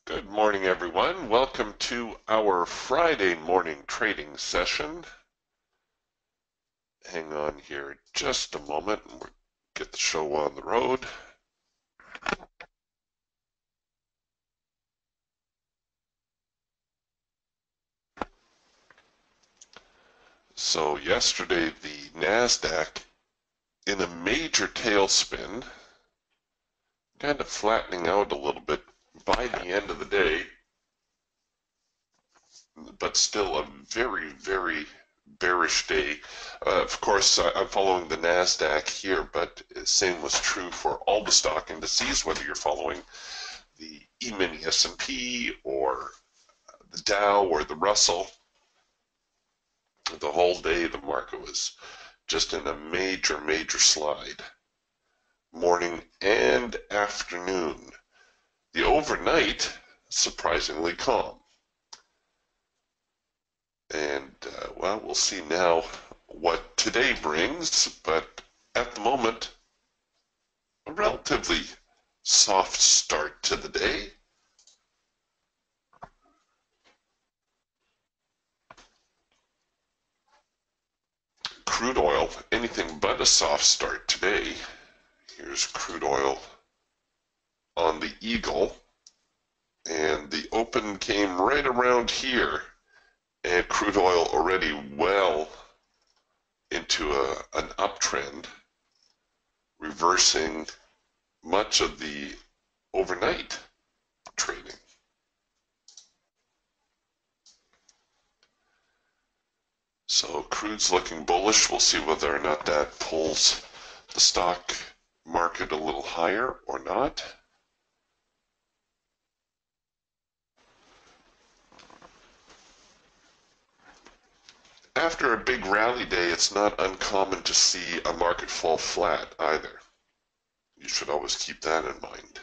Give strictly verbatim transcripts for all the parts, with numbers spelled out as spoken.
Good morning, everyone. Welcome to our Friday morning trading session. Hang on here just a moment and we'll get the show on the road. So yesterday the NASDAQ in a major tailspin, kind of flattening out a little bit by the end of the day, but still a very, very bearish day. Uh, of course, I'm following the NASDAQ here, but the same was true for all the stock indices, whether you're following the E-mini S and P or the Dow or the Russell. The whole day the market was just in a major, major slide, morning and afternoon. The overnight, surprisingly calm. And, uh, well, we'll see now what today brings, but at the moment, a relatively soft start to the day. Crude oil, anything but a soft start today. Here's crude oil on the Eagle, and the open came right around here, and crude oil already well into a, an uptrend, reversing much of the overnight trading. So crude's looking bullish. We'll see whether or not that pulls the stock market a little higher or not. After a big rally day, it's not uncommon to see a market fall flat either. You should always keep that in mind.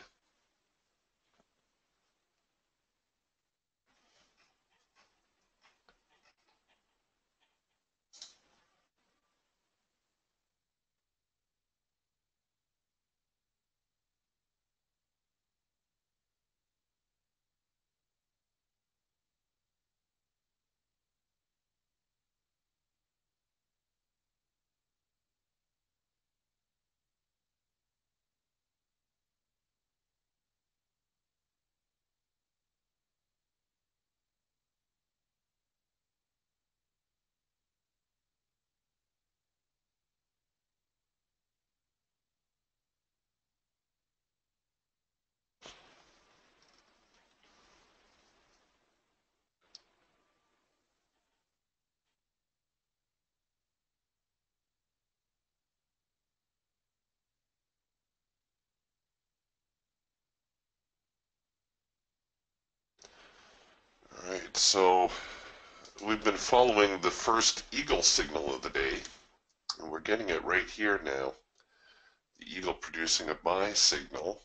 All right, so we've been following the first eagle signal of the day, and we're getting it right here now. The eagle producing a buy signal.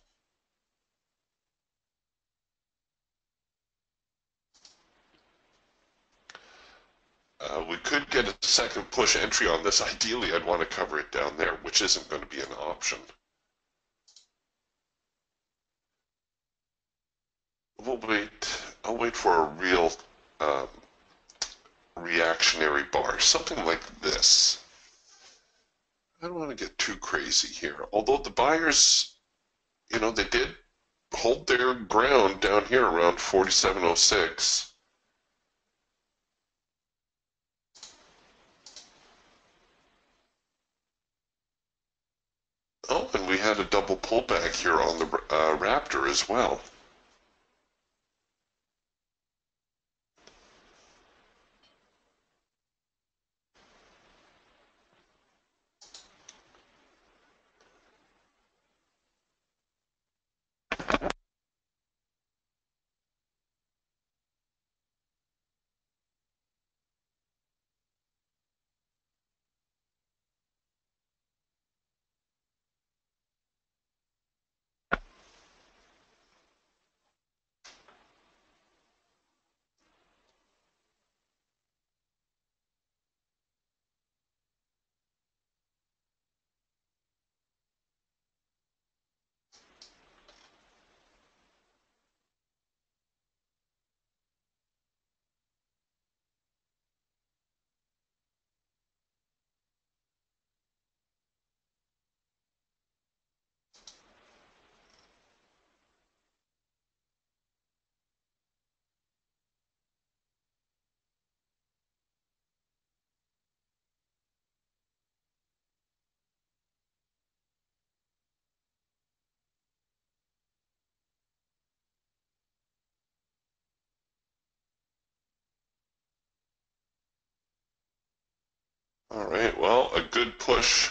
Uh, we could get a second push entry on this. Ideally, I'd want to cover it down there, which isn't going to be an option. We'll wait. I'll wait for a real um, reactionary bar, something like this. I don't want to get too crazy here. Although the buyers, you know, they did hold their ground down here around forty-seven oh six. Oh, and we had a double pullback here on the uh, Raptor as well. All right, well, a good push.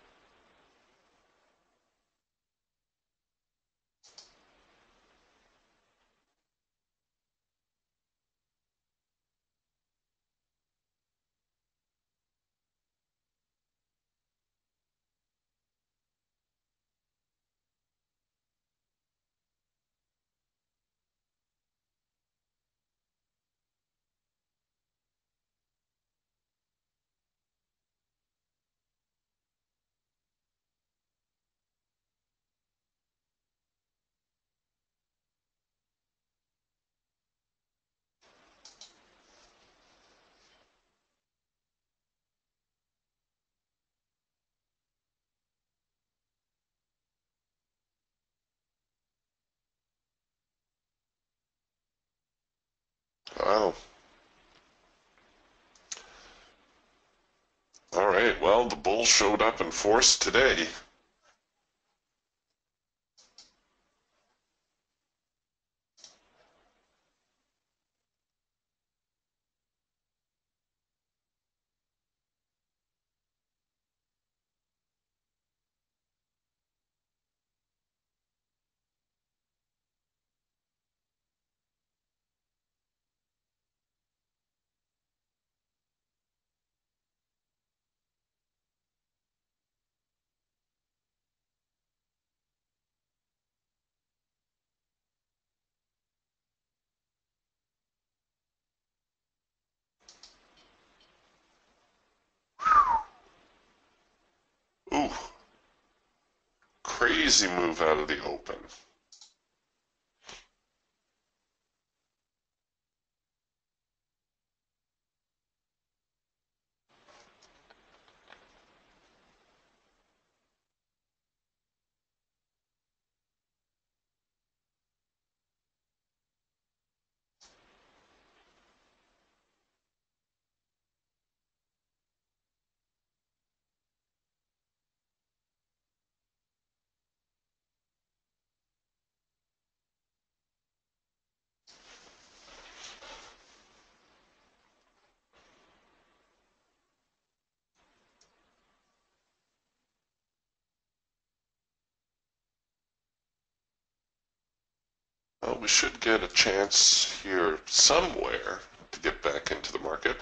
Wow. All right, well, the bulls showed up in force today. Ooh, crazy move out of the open. Well, we should get a chance here somewhere to get back into the market.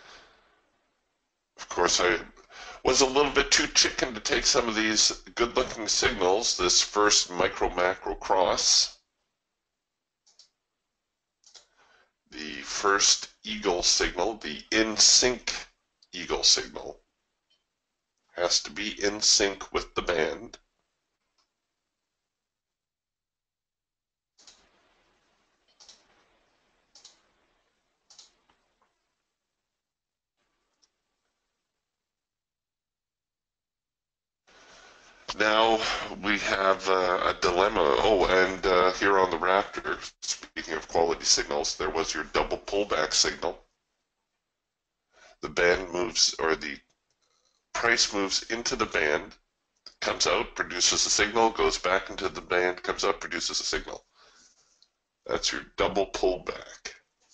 Of course, I was a little bit too chicken to take some of these good-looking signals. This first micro-macro cross, the first eagle signal, the in sync eagle signal, has to be in sync with the band. Now we have uh, a dilemma. Oh, and uh, here on the Raptor, speaking of quality signals, there was your double pullback signal. The band moves, or the price moves into the band, comes out, produces a signal, goes back into the band, comes out, produces a signal. That's your double pullback.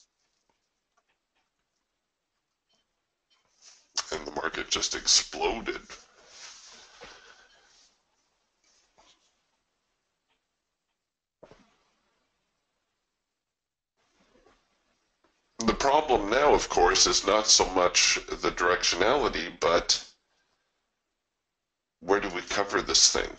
And the market just exploded. The problem now, of course, is not so much the directionality, but where do we cover this thing?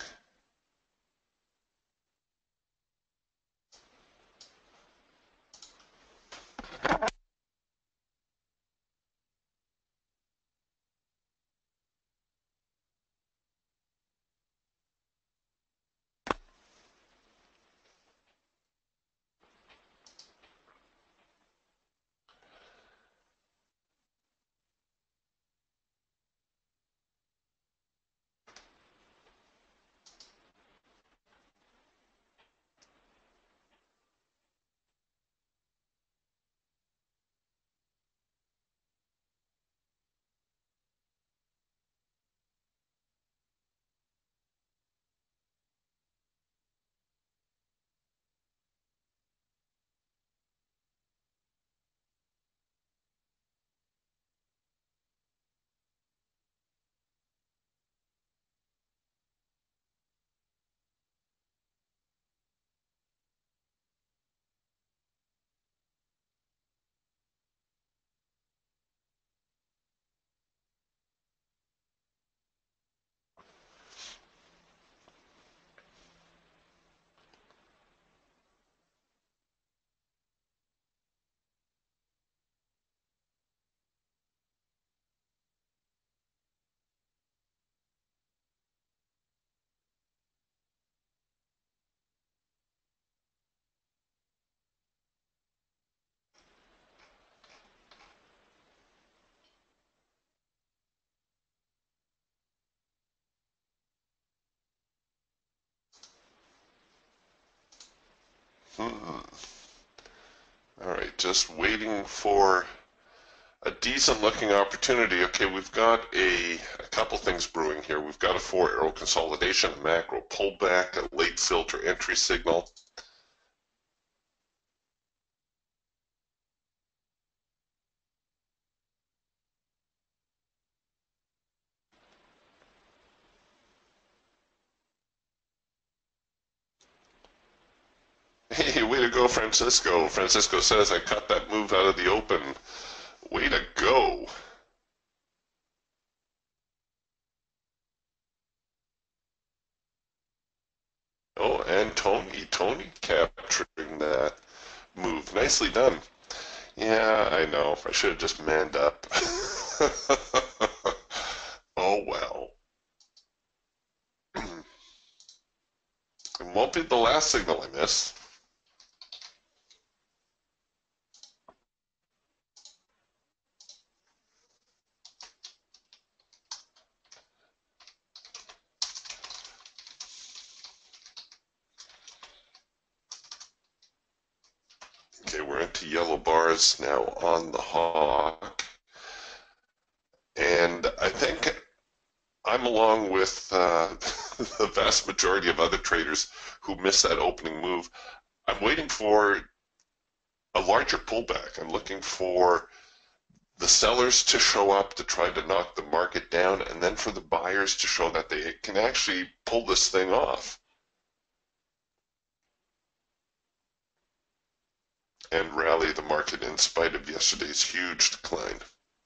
Hmm. All right, just waiting for a decent looking opportunity. Okay, we've got a, a couple things brewing here. We've got a four arrow consolidation, a macro pullback, a late filter entry signal. Hey, way to go, Francisco. Francisco says I cut that move out of the open. Way to go. Oh, and Tony, Tony capturing that move. Nicely done. Yeah, I know. I should have just manned up. Oh well. It won't be the last signal I miss. Okay, we're into yellow bars now on the hawk. And I think I'm along with uh, the vast majority of other traders who missed that opening move. I'm waiting for a larger pullback. I'm looking for the sellers to show up to try to knock the market down, and then for the buyers to show that they can actually pull this thing off and rally the market in spite of yesterday's huge decline.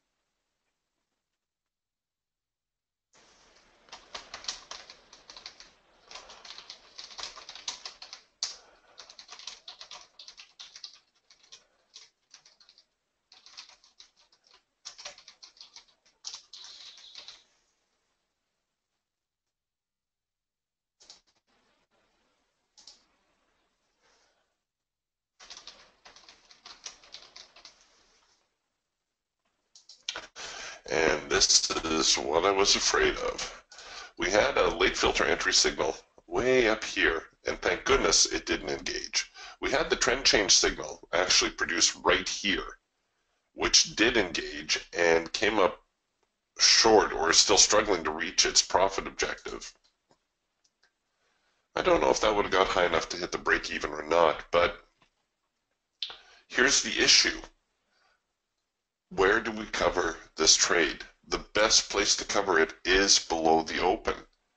And this is what I was afraid of. We had a late filter entry signal way up here, and thank goodness it didn't engage. We had the trend change signal actually produced right here, which did engage and came up short or is still struggling to reach its profit objective. I don't know if that would have got high enough to hit the break even or not, but here's the issue. Where do we cover this trade? The best place to cover it is below the open.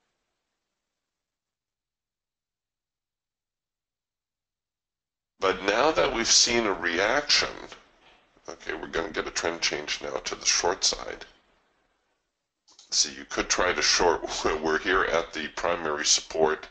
But now that we've seen a reaction, okay, we're going to get a trend change now to the short side. So you could try to short. We're here at the primary support.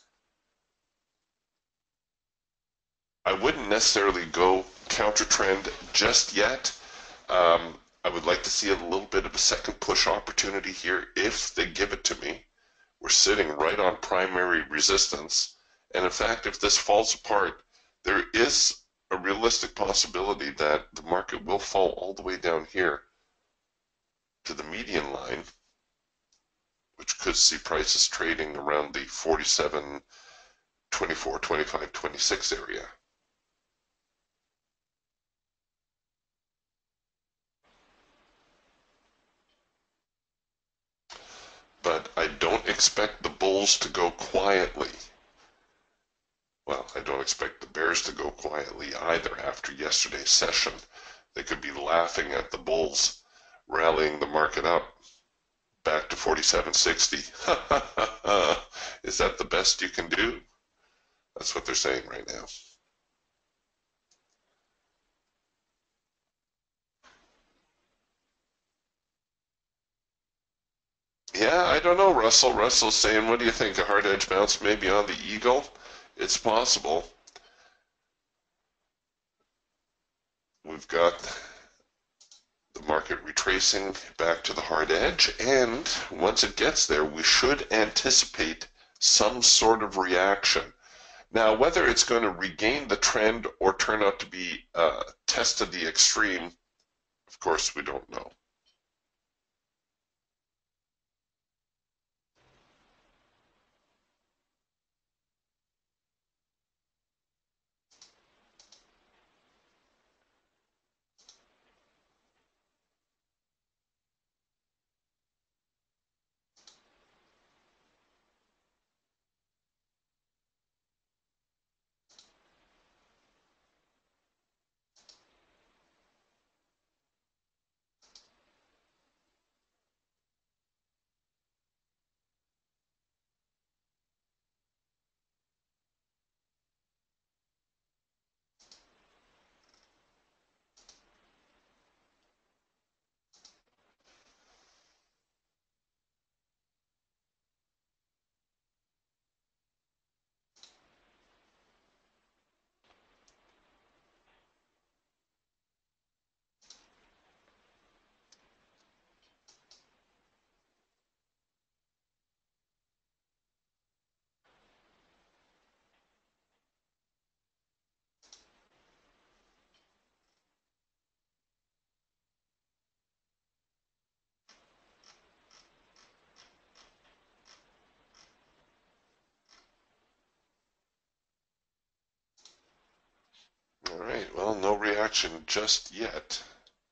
I wouldn't necessarily go counter trend just yet. Um, I would like to see a little bit of a second push opportunity here if they give it to me. We're sitting right on primary resistance. And in fact, if this falls apart, there is a realistic possibility that the market will fall all the way down here to the median line, which could see prices trading around the forty-seven, twenty-four, twenty-five, twenty-six area. But I don't expect the bulls to go quietly. Well, I don't expect the bears to go quietly either after yesterday's session. They could be laughing at the bulls rallying the market up back to forty-seven sixty. Is that the best you can do? That's what they're saying right now. Yeah, I don't know, Russell. Russell's saying, what do you think? A hard edge bounce maybe on the eagle? It's possible. We've got the market retracing back to the hard edge, and once it gets there, we should anticipate some sort of reaction. Now, whether it's going to regain the trend or turn out to be a test of the extreme, of course, we don't know. All right, well, no reaction just yet.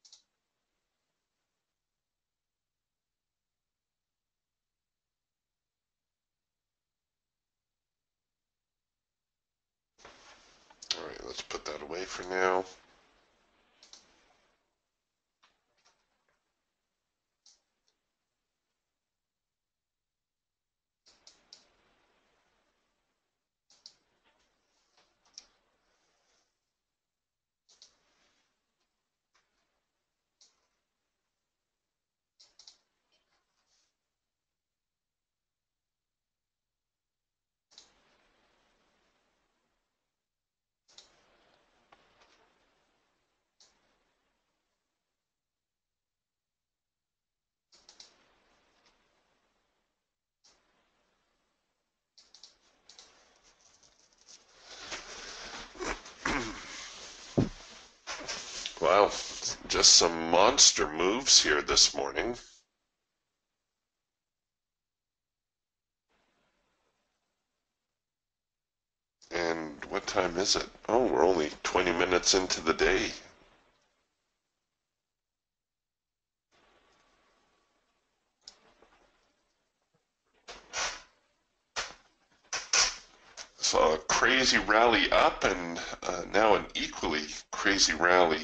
All right, let's put that away for now. Wow, just some monster moves here this morning. And what time is it? Oh, we're only twenty minutes into the day. Saw a crazy rally up and uh, now an equally crazy rally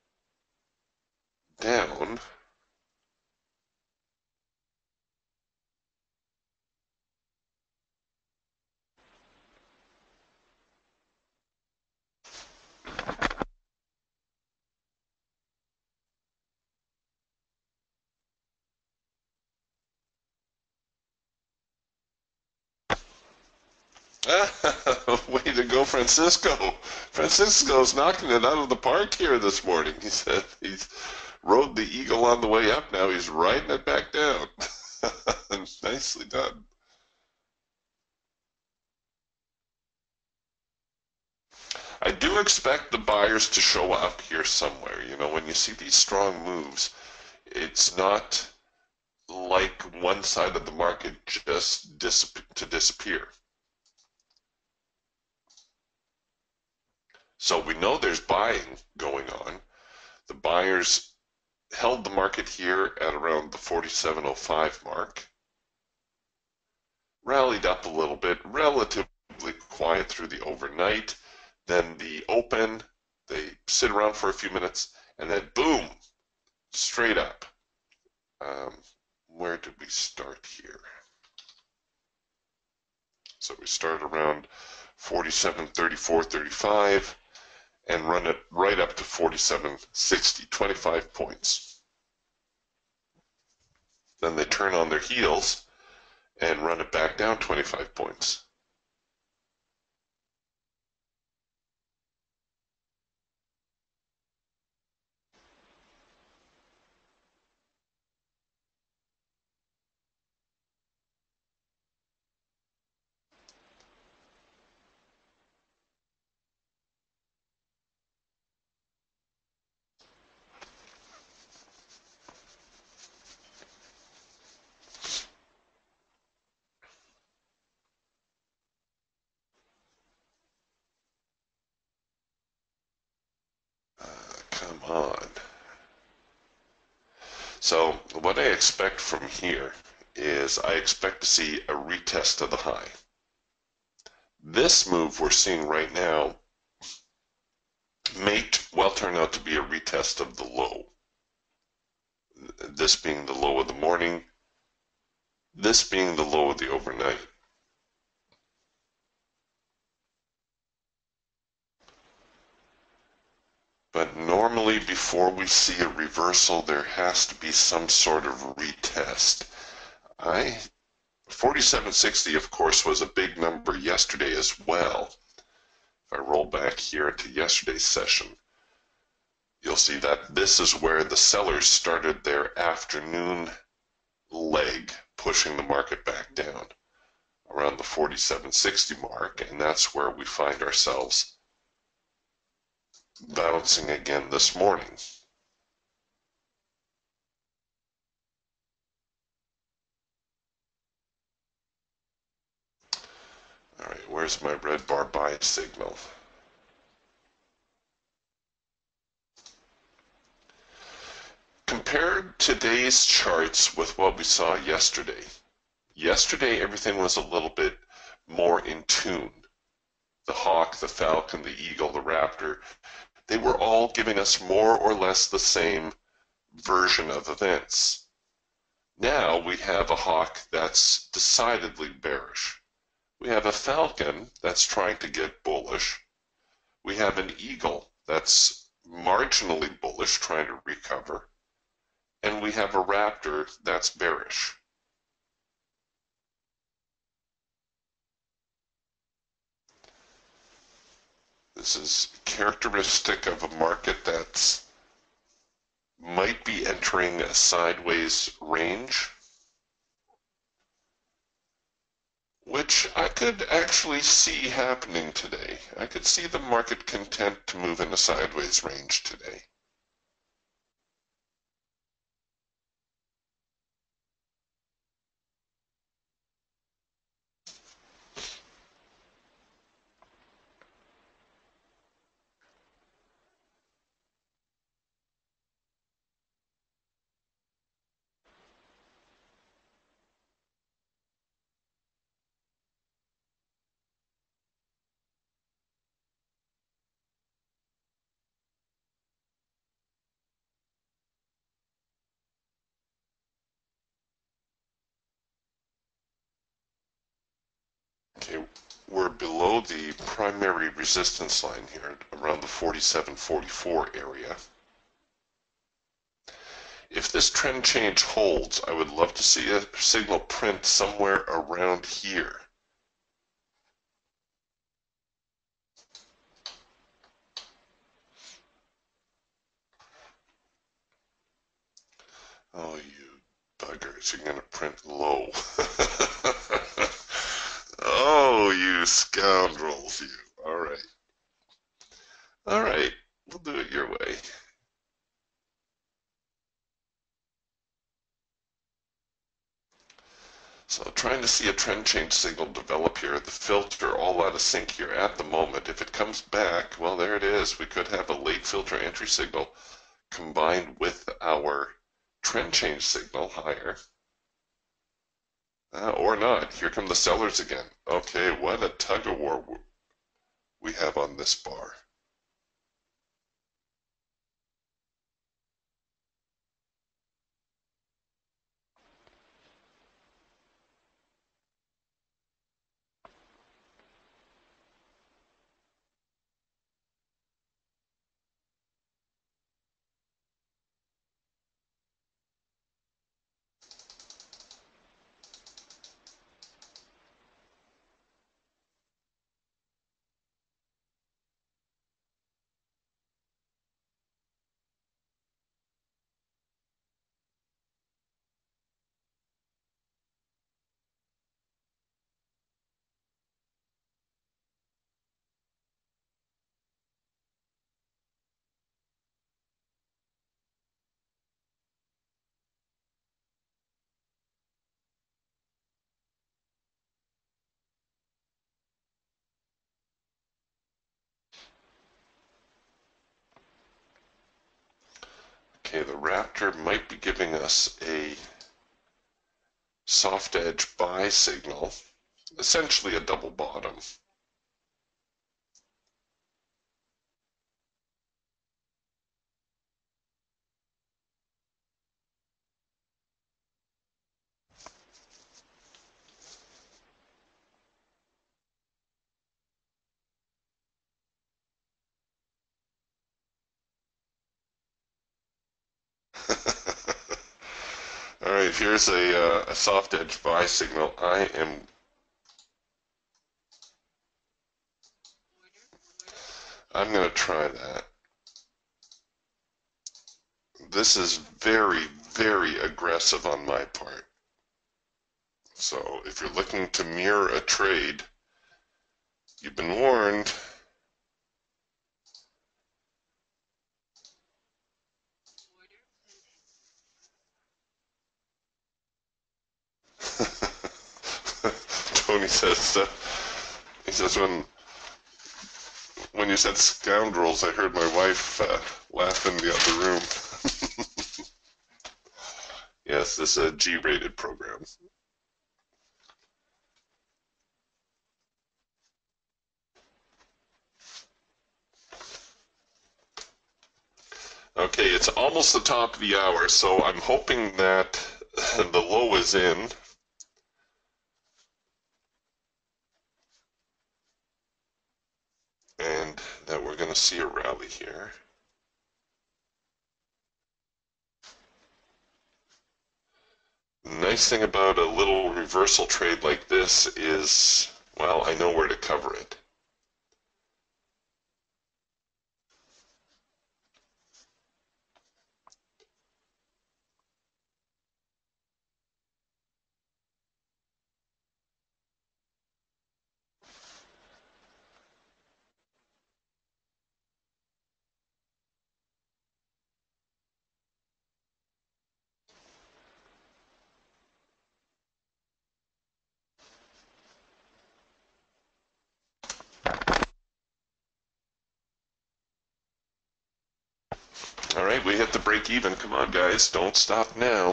down. Way to go, Francisco. Francisco's knocking it out of the park here this morning. He said he's rode the eagle on the way up. Now he's riding it back down. Nicely done. I do expect the buyers to show up here somewhere. You know, when you see these strong moves, it's not like one side of the market just dis to disappear. So we know there's buying going on. The buyers held the market here at around the forty-seven oh five mark, rallied up a little bit, relatively quiet through the overnight. Then the open, they sit around for a few minutes, and then boom, straight up. Um, where did we start here? So we start around forty-seven thirty-four thirty-five and run it right up to forty-seven sixty, twenty-five points. Then they turn on their heels and run it back down twenty-five points. Uh, come on. So what I expect from here is I expect to see a retest of the high. This move we're seeing right now may well turn out to be a retest of the low. This being the low of the morning, this being the low of the overnight. But normally before we see a reversal, there has to be some sort of retest. I forty-seven sixty, of course, was a big number yesterday as well. If I roll back here to yesterday's session, you'll see that this is where the sellers started their afternoon leg, pushing the market back down around the forty-seven sixty mark, and that's where we find ourselves bouncing again this morning. All right, where's my red bar buy signal? compared today's charts with what we saw yesterday. Yesterday, everything was a little bit more in tune. The hawk, the falcon, the eagle, the raptor, they were all giving us more or less the same version of events. Now we have a hawk that's decidedly bearish. We have a falcon that's trying to get bullish. We have an eagle that's marginally bullish, trying to recover. And we have a raptor that's bearish. This is characteristic of a market that's might be entering a sideways range, which I could actually see happening today. I could see the market content to move in a sideways range today. Okay, we're below the primary resistance line here, around the forty-seven forty-four area. If this trend change holds, I would love to see a signal print somewhere around here. Oh, you buggers, you're going to print low. Oh, you scoundrels, you. All right. All right, we'll do it your way. So trying to see a trend change signal develop here. The filter all out of sync here at the moment. If it comes back, well, there it is. We could have a late filter entry signal combined with our trend change signal higher. Uh, or not. Here come the sellers again. Okay, what a tug of war we have on this bar. Okay, the Raptor might be giving us a soft edge buy signal, essentially a double bottom. All right, here's a, uh, a soft edge buy signal. I am I'm going to try that. This is very, very aggressive on my part. So if you're looking to mirror a trade, you've been warned. Tony says, uh, he says, when when you said scoundrels, I heard my wife uh, laugh in the other room. Yes, this is a G-rated program. Okay, it's almost the top of the hour, so I'm hoping that the low is in. And that we're going to see a rally here. The nice thing about a little reversal trade like this is, well, I know where to cover it. All right, we hit the break even. Come on, guys, don't stop now.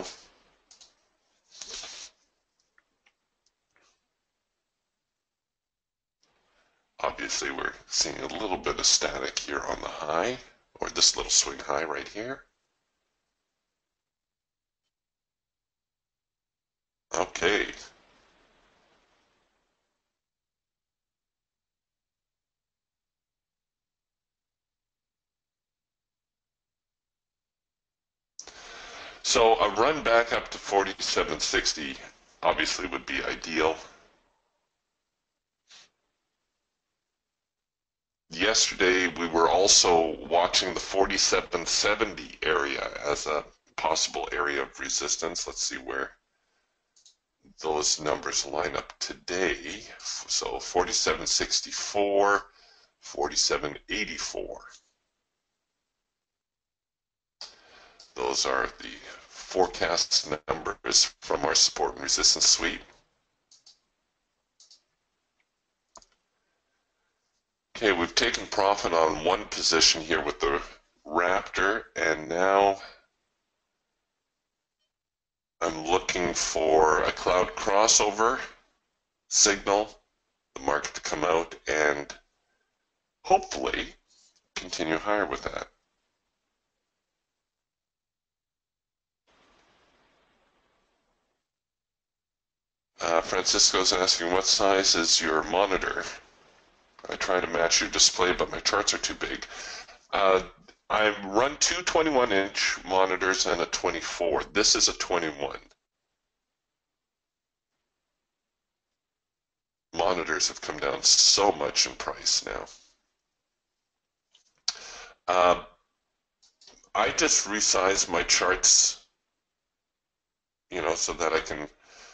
Obviously, we're seeing a little bit of static here on the high, or this little swing high right here. Okay. So a run back up to forty-seven sixty obviously would be ideal. Yesterday, we were also watching the forty-seven seventy area as a possible area of resistance. Let's see where those numbers line up today. So forty-seven sixty-four, forty-seven eighty-four. Those are the forecast numbers from our support and resistance suite. Okay, we've taken profit on one position here with the Raptor, and now I'm looking for a cloud crossover signal, the market to come out and hopefully continue higher with that. Uh, Francisco's asking, what size is your monitor? I try to match your display, but my charts are too big. Uh, I run two twenty-one inch monitors and a twenty-four. This is a twenty-one. Monitors have come down so much in price now. Uh, I just resize my charts, you know, so that I can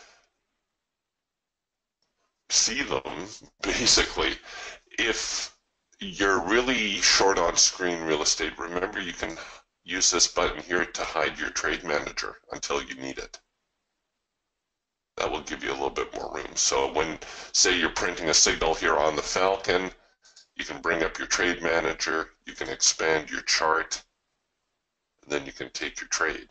see them, basically. If you're really short on screen real estate, remember you can use this button here to hide your trade manager until you need it. That will give you a little bit more room. So when, say you're printing a signal here on the Falcon, you can bring up your trade manager, you can expand your chart, and then you can take your trade.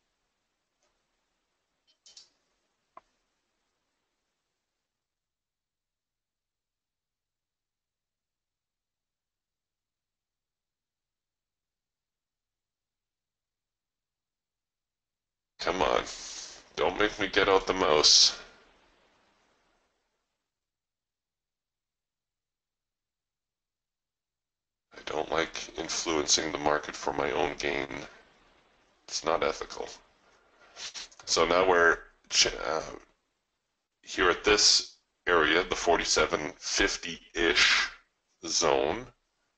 Come on, don't make me get out the mouse. I don't like influencing the market for my own gain. It's not ethical. So now we're uh, here at this area, the forty-seven fifty-ish zone.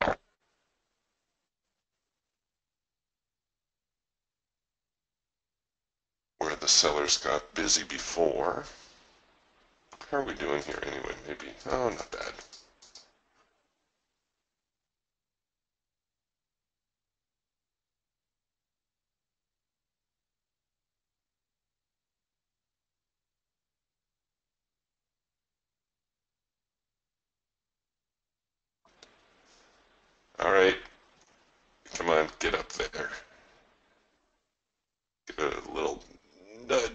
Where the sellers got busy before. How are we doing here anyway? Maybe, oh, not bad. All right, come on, get up there. Get a little nudge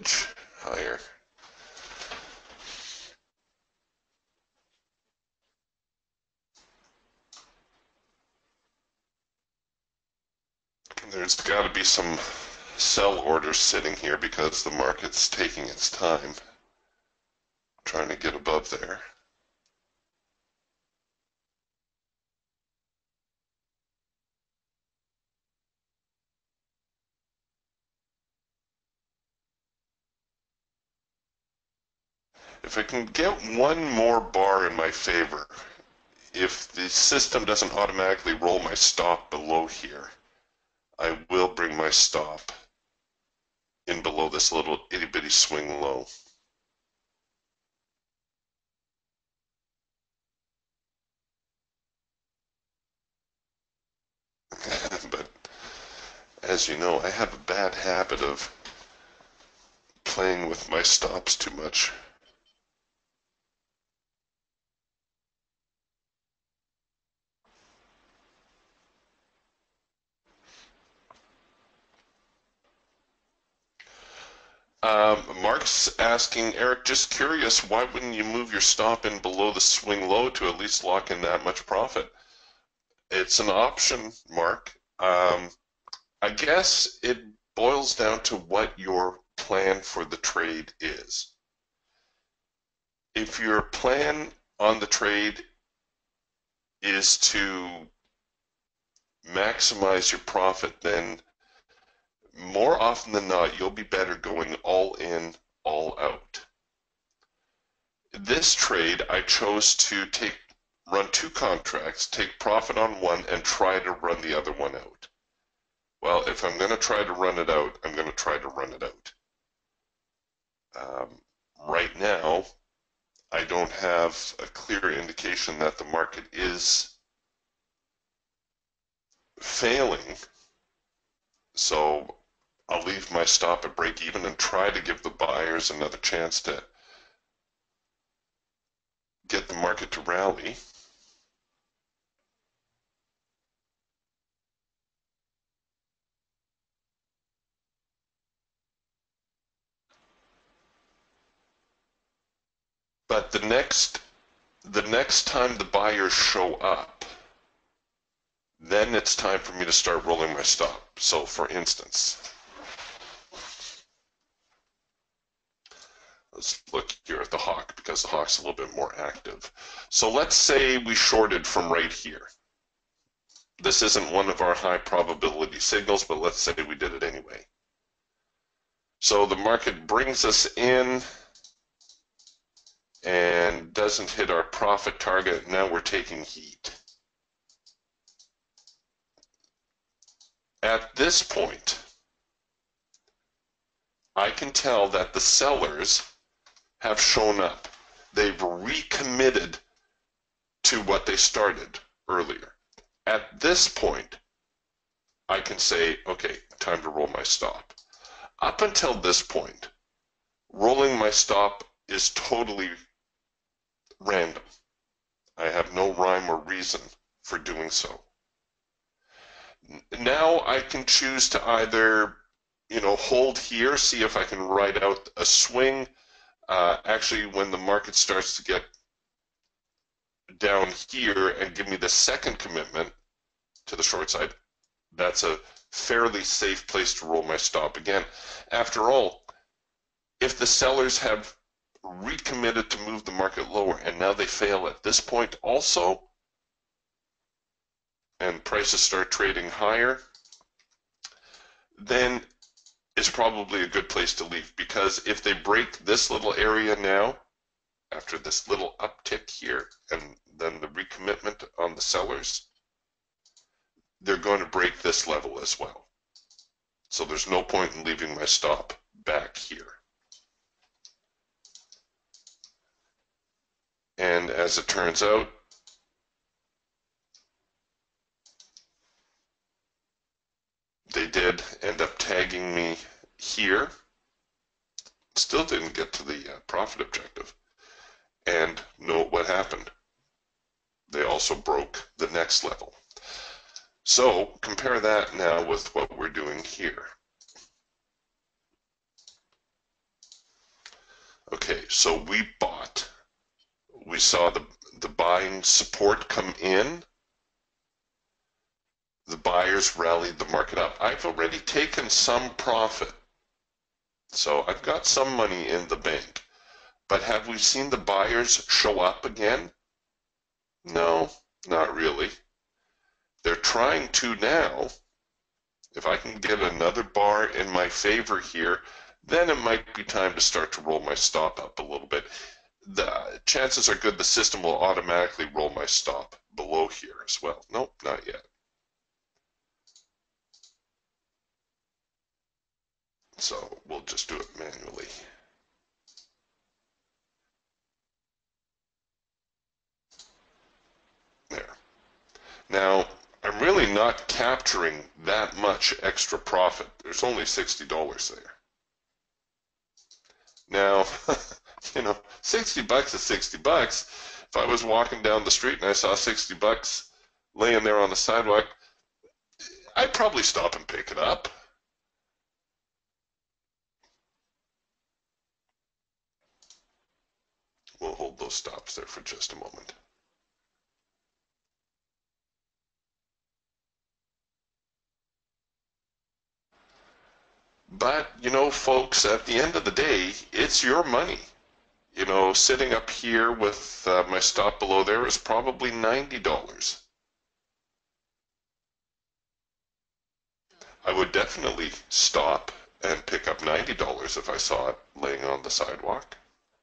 There's got to be some sell orders sitting here because the market's taking its time trying to get above there. If I can get one more bar in my favor, if the system doesn't automatically roll my stop below here, I will bring my stop in below this little itty bitty swing low. But as you know, I have a bad habit of playing with my stops too much. Um, Mark's asking, Eric, just curious, why wouldn't you move your stop in below the swing low to at least lock in that much profit? It's an option, Mark. Um, I guess it boils down to what your plan for the trade is. If your plan on the trade is to maximize your profit, then more often than not, you'll be better going all in, all out. This trade, I chose to take run two contracts, take profit on one, and try to run the other one out. Well, if I'm going to try to run it out, I'm going to try to run it out. Um, right now, I don't have a clear indication that the market is failing, so I'll leave my stop at break even and try to give the buyers another chance to get the market to rally. But the next the next time the buyers show up, then it's time for me to start rolling my stop. So for instance, let's look here at the hawk because the hawk's a little bit more active. So let's say we shorted from right here. This isn't one of our high probability signals, but let's say we did it anyway. So the market brings us in and doesn't hit our profit target. Now we're taking heat. At this point, I can tell that the sellers have shown up. They've recommitted to what they started earlier. At this point, I can say, okay, time to roll my stop. Up until this point, rolling my stop is totally random. I have no rhyme or reason for doing so. Now I can choose to either, you know, hold here, see if I can ride out a swing. Uh, actually, when the market starts to get down here and give me the second commitment to the short side, that's a fairly safe place to roll my stop again. After all, if the sellers have recommitted to move the market lower and now they fail at this point also, and prices start trading higher, then it's probably a good place to leave, because if they break this little area now, after this little uptick here, and then the recommitment on the sellers, they're going to break this level as well. So there's no point in leaving my stop back here. And as it turns out, they did end up tagging me here. Still didn't get to the uh, profit objective. And note what happened. They also broke the next level. So compare that now with what we're doing here. Okay, so we bought. We saw the, the buying support come in. The buyers rallied the market up. I've already taken some profit, so I've got some money in the bank. But have we seen the buyers show up again? No, not really. They're trying to now. If I can get another bar in my favor here, then it might be time to start to roll my stop up a little bit. The chances are good the system will automatically roll my stop below here as well. Nope, not yet. So we'll just do it manually. There. Now, I'm really not capturing that much extra profit. There's only sixty dollars there. Now, you know, sixty bucks is sixty bucks. If I was walking down the street and I saw sixty bucks laying there on the sidewalk, I'd probably stop and pick it up. We'll hold those stops there for just a moment. But, you know, folks, at the end of the day, it's your money. You know, sitting up here with uh, my stop below there is probably ninety dollars. I would definitely stop and pick up ninety dollars if I saw it laying on the sidewalk.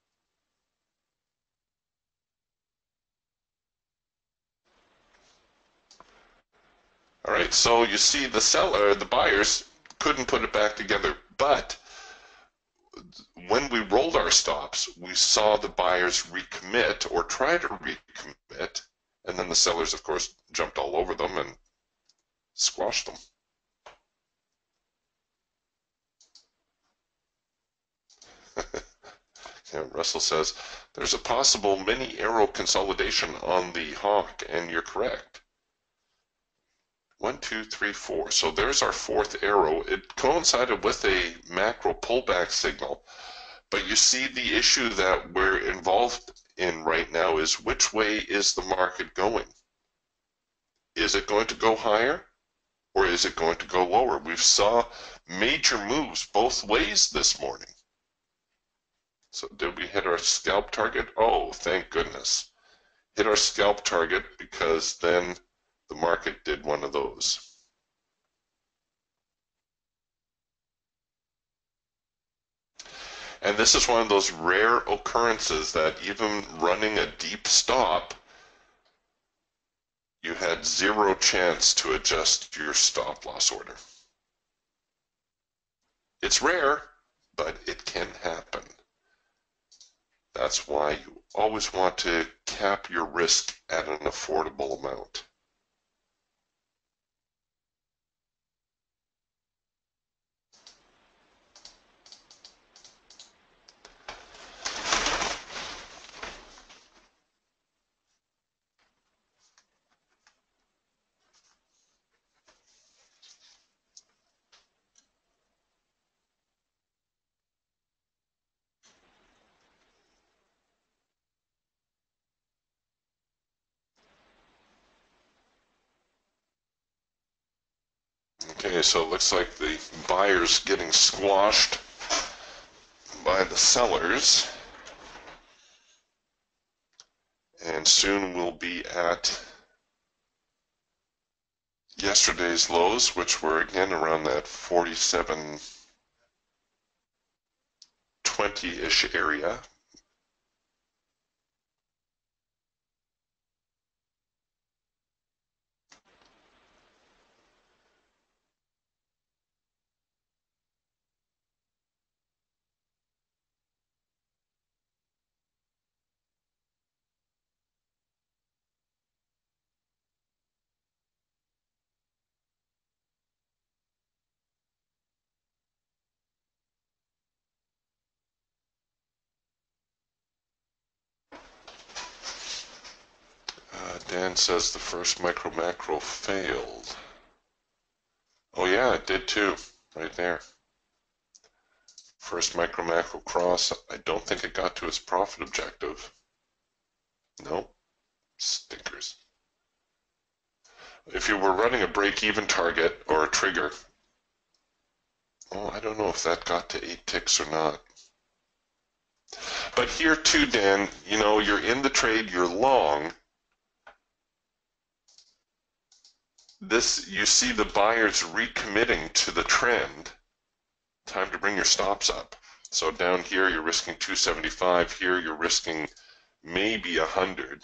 All right, so you see the seller, the buyers couldn't put it back together, but when we rolled our stops, we saw the buyers recommit or try to recommit, and then the sellers, of course, jumped all over them and squashed them. Yeah, Russell says, there's a possible mini arrow consolidation on the hawk, and you're correct. One, two, three, four. So there's our fourth arrow. It coincided with a macro pullback signal. But you see the issue that we're involved in right now is which way is the market going? Is it going to go higher or is it going to go lower? We've saw major moves both ways this morning. So did we hit our scalp target? Oh, thank goodness. Hit our scalp target because then the market did one of those. And this is one of those rare occurrences that even running a deep stop, you had zero chance to adjust your stop loss order. It's rare, but it can happen. That's why you always want to cap your risk at an affordable amount. Okay, so it looks like the buyer's getting squashed by the sellers. And soon we'll be at yesterday's lows, which were again around that forty-seven twenty-ish area. Uh, Dan says the first micro macro failed. Oh yeah, it did too, right there. First micro macro cross, I don't think it got to its profit objective. Nope, stinkers. If you were running a break-even target or a trigger, oh, I don't know if that got to eight ticks or not. But here too, Dan, you know, you're in the trade, you're long. This, you see the buyers recommitting to the trend. Time to bring your stops up. So down here, you're risking two seventy-five. Here, you're risking maybe one hundred.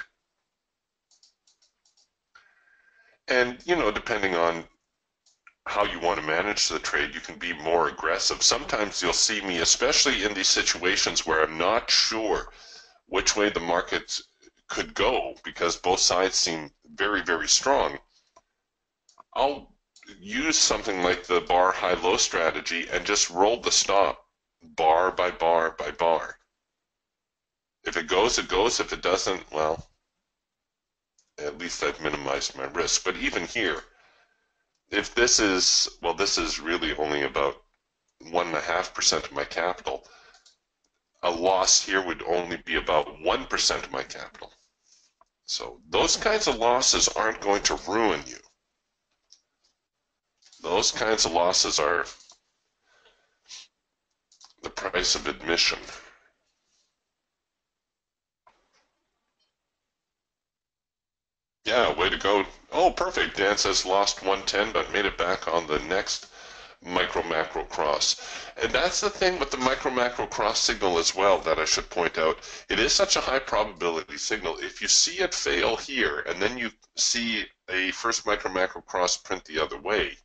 And, you know, depending on how you want to manage the trade, you can be more aggressive. Sometimes you'll see me, especially in these situations where I'm not sure which way the market could go because both sides seem very, very strong. I'll use something like the bar high-low strategy and just roll the stop bar by bar by bar. If it goes, it goes. If it doesn't, well, at least I've minimized my risk. But even here, if this is, well, this is really only about one and a half percent of my capital, a loss here would only be about one percent of my capital. So those kinds of losses aren't going to ruin you. Those kinds of losses are the price of admission. Yeah, way to go. Oh, perfect. Dan says lost one ten, but made it back on the next micro macro cross. And that's the thing with the micro macro cross signal as well that I should point out. It is such a high probability signal. If you see it fail here and then you see a first micro macro cross print the other way,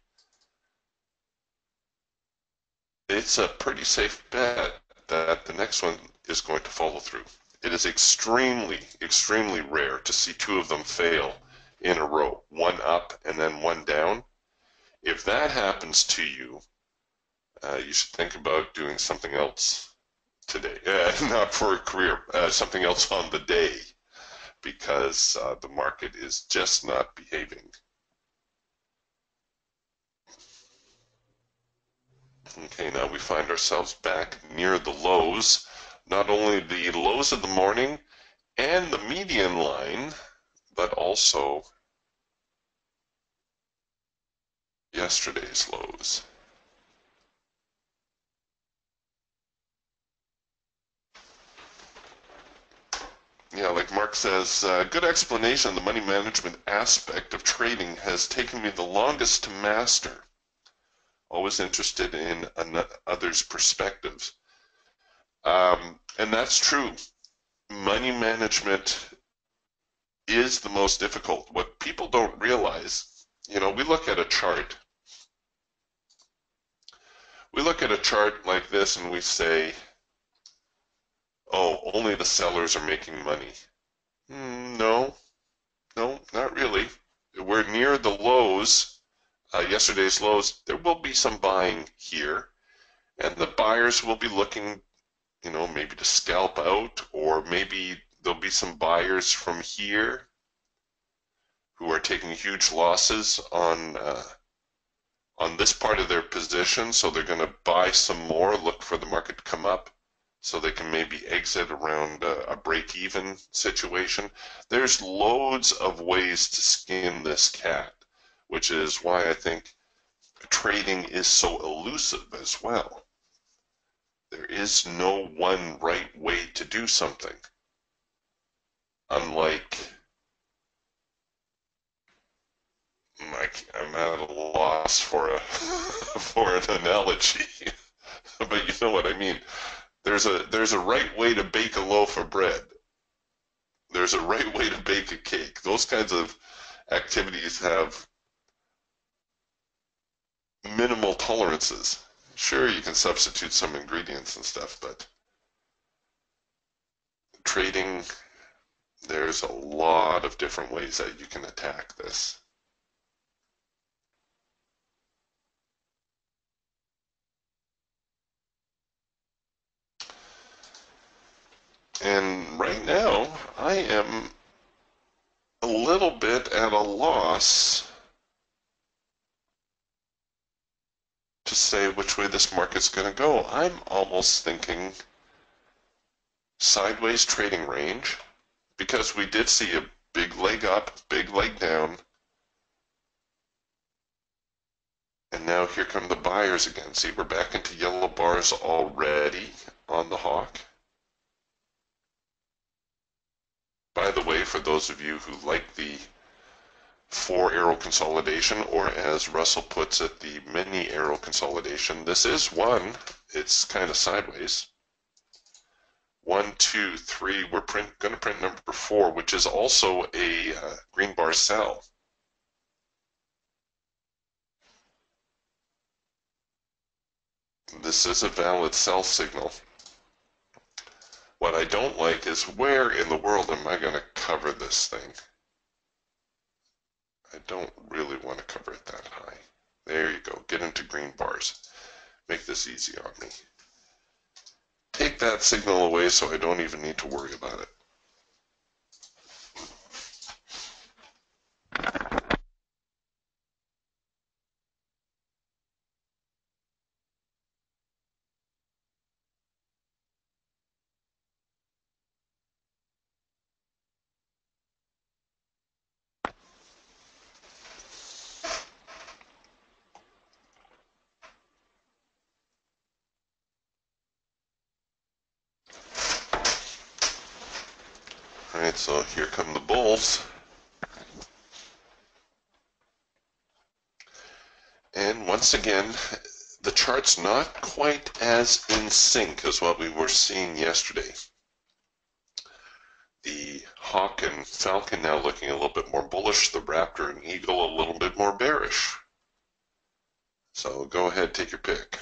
it's a pretty safe bet that the next one is going to follow through. It is extremely, extremely rare to see two of them fail in a row, one up and then one down. If that happens to you, uh, you should think about doing something else today. Uh, not for a career, uh, something else on the day, because uh, the market is just not behaving. Okay, now we find ourselves back near the lows, not only the lows of the morning and the median line, but also yesterday's lows. Yeah, like Mark says, uh, good explanation. The money management aspect of trading has taken me the longest to master. Always interested in others' perspectives. Um, and that's true. Money management is the most difficult. What people don't realize, you know, we look at a chart. We look at a chart like this and we say, oh, only the sellers are making money. Mm, no, no, not really. We're near the lows, uh, yesterday's lows. There will be some buying here, and the buyers will be looking, you know, maybe to scalp out, or maybe there'll be some buyers from here who are taking huge losses on uh, on this part of their position, so they're going to buy some more, look for the market to come up, so they can maybe exit around a, a break-even situation. There's loads of ways to skin this cat, which is why I think trading is so elusive as well. There is no one right way to do something. Unlike, I'm at a loss for a for an analogy, but you know what I mean. There's a there's a right way to bake a loaf of bread. There's a right way to bake a cake. Those kinds of activities have minimal tolerances. Sure, you can substitute some ingredients and stuff, but trading, there's a lot of different ways that you can attack this. And right now, I am a little bit at a loss to say which way this market's going to go. I'm almost thinking sideways trading range, because we did see a big leg up, big leg down, And now here come the buyers again. See, we're back into yellow bars already on the hawk. By the way, for those of you who like the four arrow consolidation, or as Russell puts it, the mini arrow consolidation, this is one. It's kind of sideways. One, two, three. We're print, going to print number four, which is also a uh, green bar sell. This is a valid sell signal. What I don't like is, where in the world am I going to cover this thing? I don't really want to cover it that high. There you go. Get into green bars. Make this easy on me. Take that signal away so I don't even need to worry about it. Alright, so here come the bulls. And once again, the chart's not quite as in sync as what we were seeing yesterday. The hawk and falcon now looking a little bit more bullish, the raptor and eagle a little bit more bearish. So go ahead, take your pick.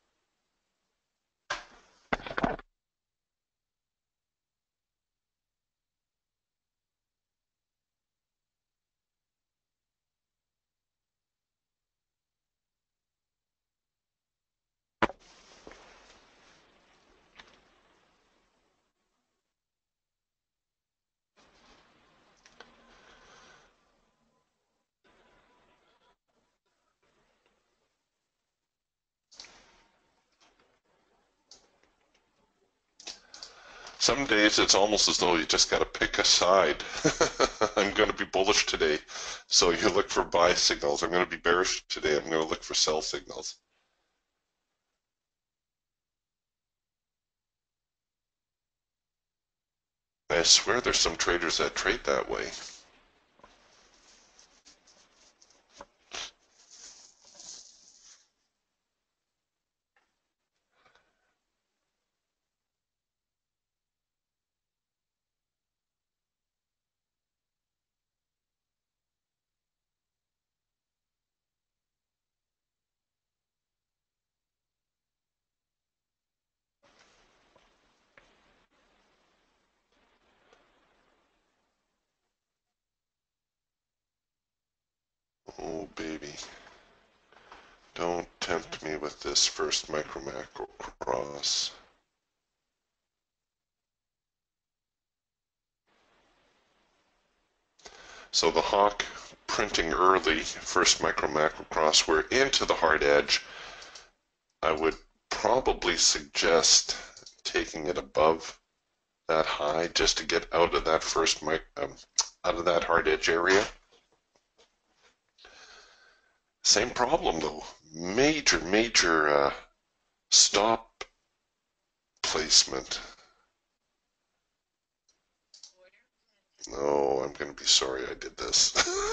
Some days it's almost as though you just got to pick a side. I'm going to be bullish today, so you look for buy signals. I'm going to be bearish today. I'm going to look for sell signals. I swear there's some traders that trade that way. Oh, baby. Don't tempt me with this first micro macro cross. So the hawk printing early, first micro macro cross, we're into the hard edge. I would probably suggest taking it above that high just to get out of that first mic, um, out of that hard edge area. Same problem though. Major, major uh, stop placement. No, I'm going to be sorry I did this.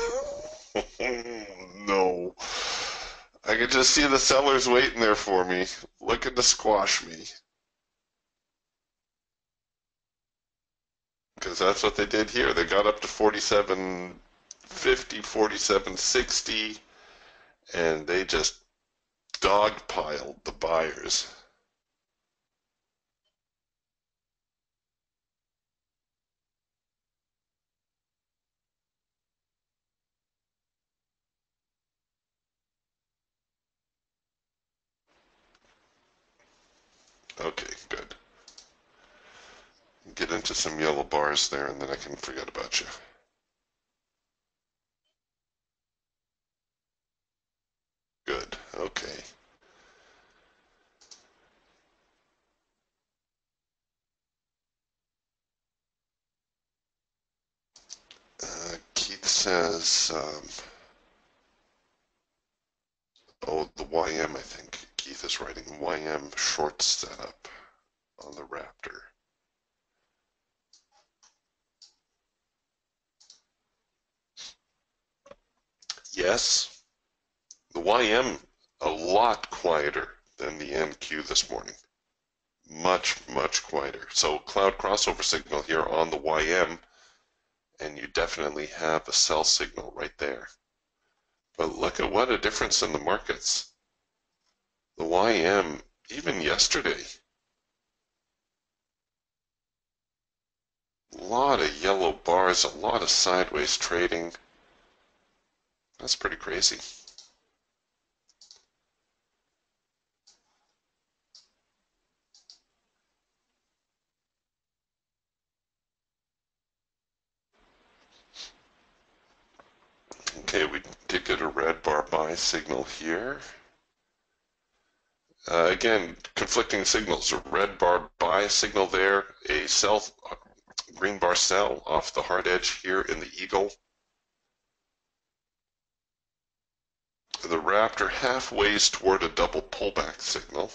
No. I can just see the sellers waiting there for me, looking to squash me. Because that's what they did here. They got up to forty-seven fifty, forty-seven sixty, and they just dogpiled the buyers. Okay, good. Get into some yellow bars there, and then I can forget about you. Good, okay. Uh, Keith says, um, Oh, the Y M, I think Keith is writing Y M short setup on the Raptor. Yes, the Y M a lot quieter than the N Q this morning. Much, much quieter. So cloud crossover signal here on the Y M, and you definitely have a sell signal right there. But look at what a difference in the markets. The Y M, even yesterday, a lot of yellow bars, a lot of sideways trading. That's pretty crazy. Okay, we did get a red bar buy signal here. Uh, again, conflicting signals. A red bar buy signal there, a sell, green bar sell off the hard edge here in the Eagle. The Raptor halfway toward a double pullback signal.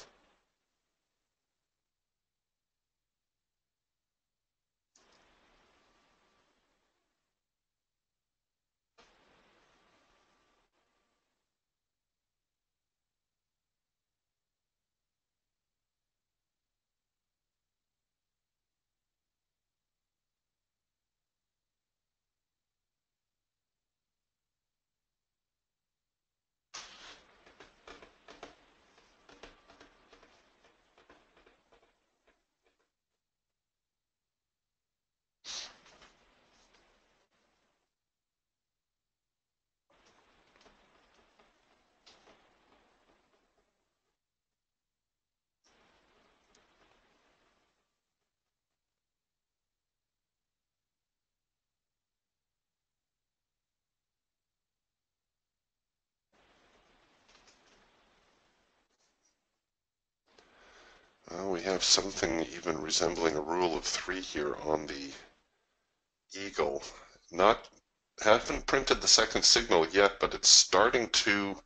Uh, we have something even resembling a rule of three here on the Eagle. Not haven't printed the second signal yet, but it's starting to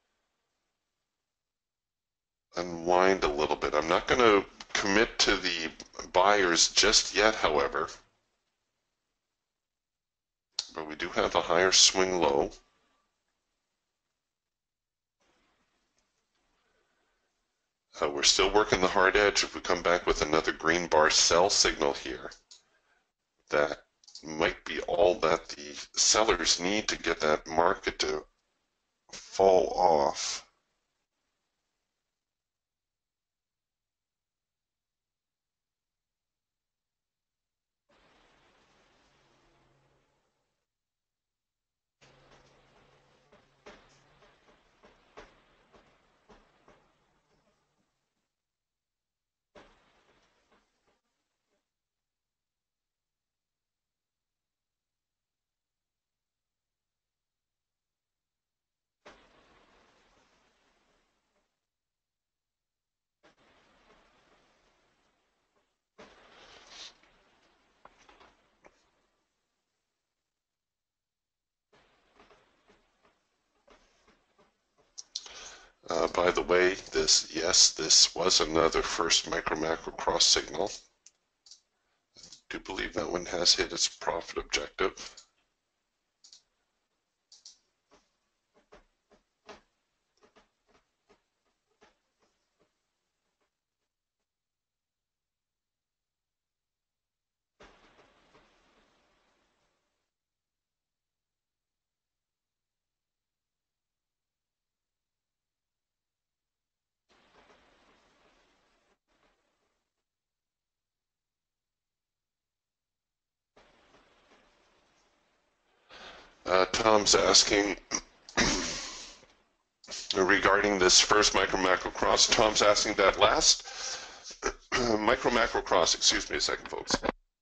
unwind a little bit. I'm not going to commit to the buyers just yet, however, but we do have a higher swing low. Uh, we're still working the hard edge. If we come back with another green bar sell signal here, that might be all that the sellers need to get that market to fall off. Uh, by the way, this, yes, this was another first micro macro cross signal. I do believe that one has hit its profit objective. Uh, Tom's asking regarding this first micro macro cross. Tom's asking that last micro macro cross. Excuse me a second, folks.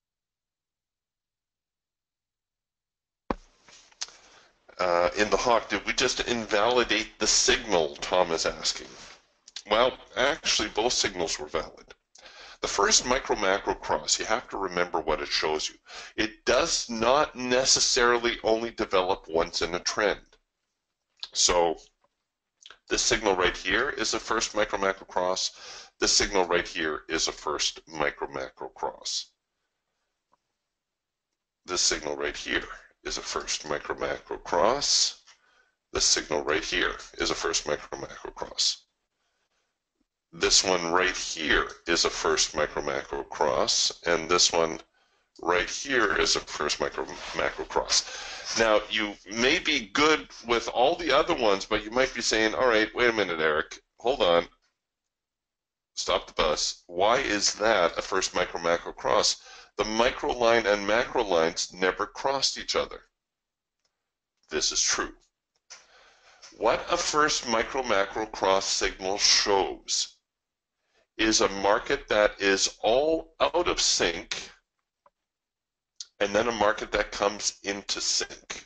Uh, in the hawk, did we just invalidate the signal? Tom is asking. Well, actually, both signals were valid. The first micro macro cross, you have to remember what it shows you. It does not necessarily only develop once in a trend. So This signal right here is a first micro macro cross. This signal right here is a first micro macro cross. This signal right here is a first micro macro cross. This signal right here is a first micro macro cross. This one right here is a first micro macro cross, and this one right here is a first micro macro cross. Now, you may be good with all the other ones, but you might be saying, all right, wait a minute, Eric, hold on. Stop the bus. Why is that a first micro macro cross? The micro line and macro lines never crossed each other. This is true. What a first micro macro cross signal shows is a market that is all out of sync and then a market that comes into sync.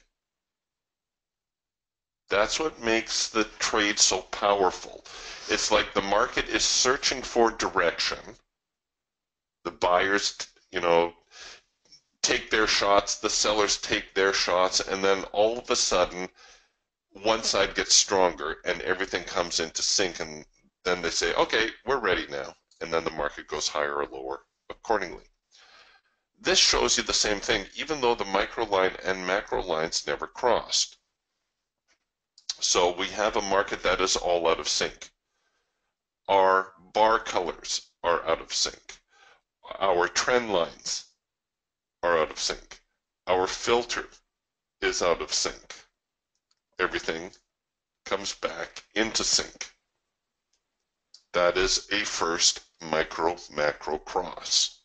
That's what makes the trade so powerful. It's like the market is searching for direction. The buyers, you know, take their shots, the sellers take their shots, and then all of a sudden, one side gets stronger and everything comes into sync, and then they say, okay, we're ready now. And then the market goes higher or lower accordingly. This shows you the same thing, even though the micro line and macro lines never crossed. So we have a market that is all out of sync. Our bar colors are out of sync. Our trend lines are out of sync. Our filter is out of sync. Everything comes back into sync. That is a first micro macro cross.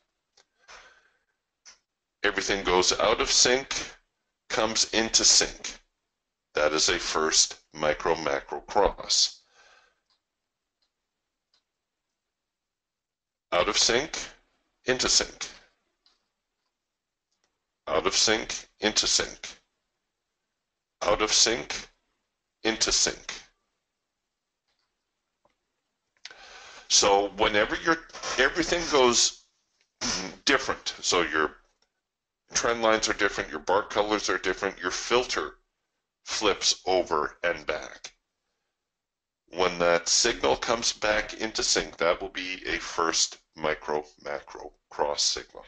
Everything goes out of sync, comes into sync. That is a first micro macro cross. Out of sync, into sync. Out of sync, into sync. Out of sync, into sync. So whenever your everything goes different, so your trend lines are different, your bar colors are different, your filter flips over and back. When that signal comes back into sync, that will be a first micro macro cross signal.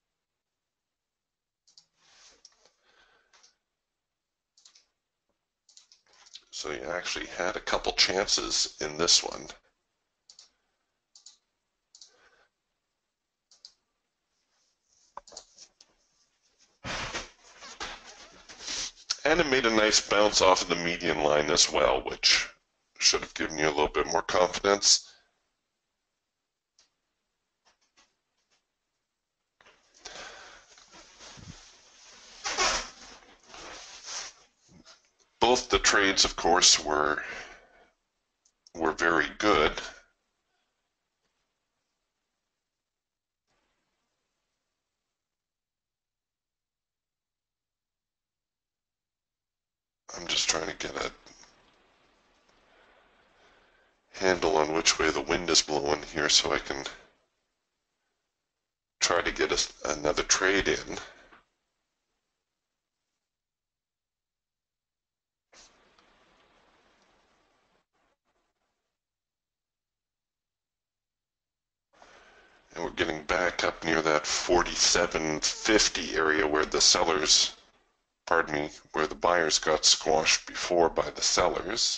So you actually had a couple chances in this one. And it made a nice bounce off of the median line as well, which should have given you a little bit more confidence. Both the trades, of course, were were very good. I'm just trying to get a handle on which way the wind is blowing here so I can try to get a, another trade in. And we're getting back up near that forty-seven fifty area where the sellers, pardon me, where the buyers got squashed before by the sellers.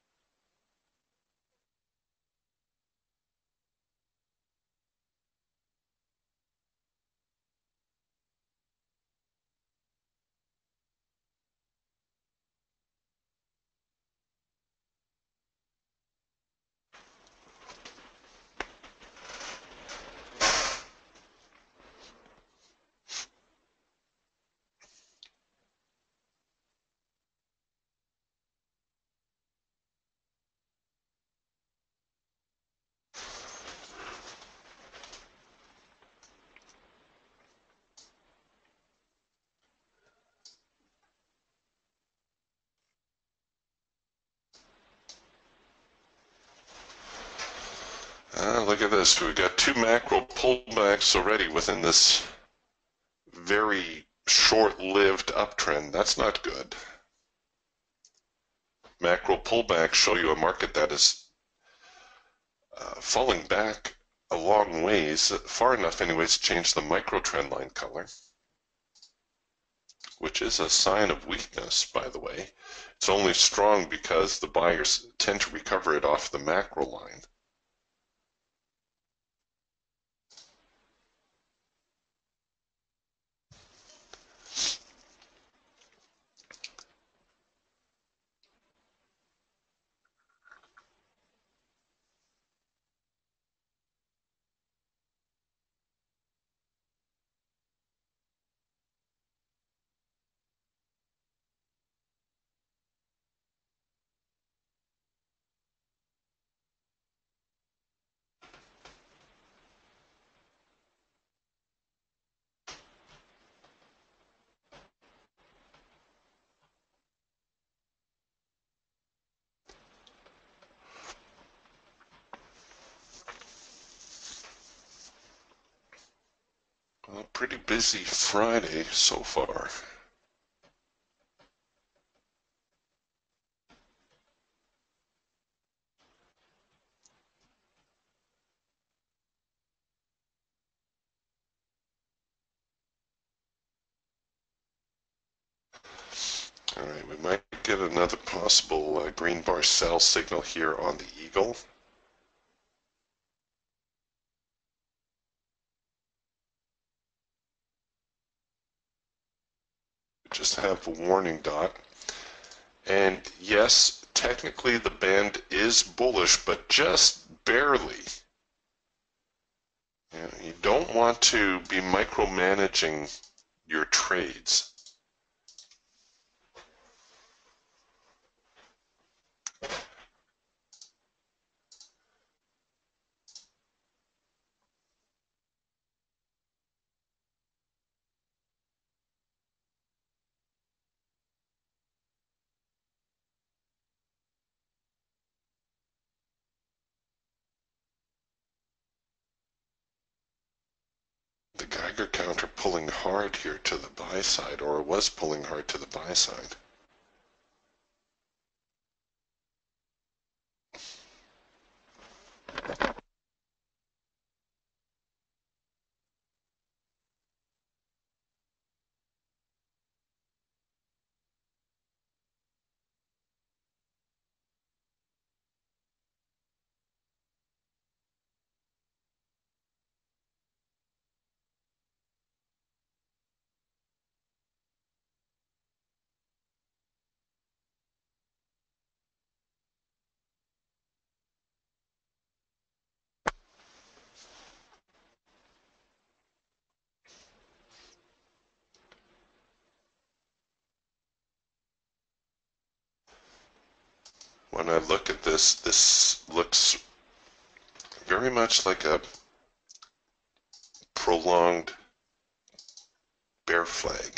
Ah, look at this. We've got two macro pullbacks already within this very short-lived uptrend. That's not good. macro pullbacks show you a market that is uh, falling back a long ways, far enough anyways to change the micro trend line color, which is a sign of weakness, by the way. It's only strong because the buyers tend to recover it off the macro line. Well, pretty busy Friday so far. All right, we might get another possible uh, green bar sell signal here on the Eagle. Just have a warning dot. And yes, technically the band is bullish, but just barely. You know, you don't want to be micromanaging your trades. The Geiger counter pulling hard here to the buy side, or was pulling hard to the buy side. When I look at this, this looks very much like a prolonged bear flag.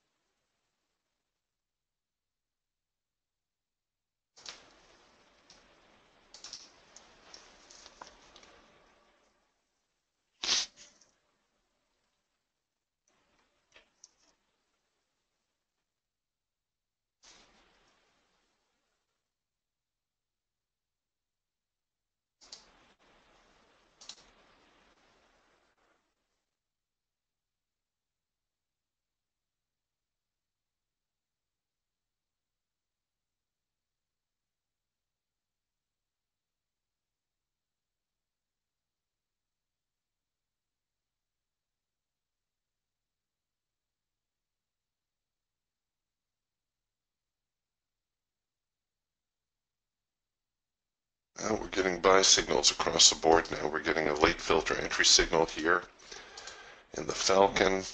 Now we're getting buy signals across the board now. We're getting a late filter entry signal here in the Falcon.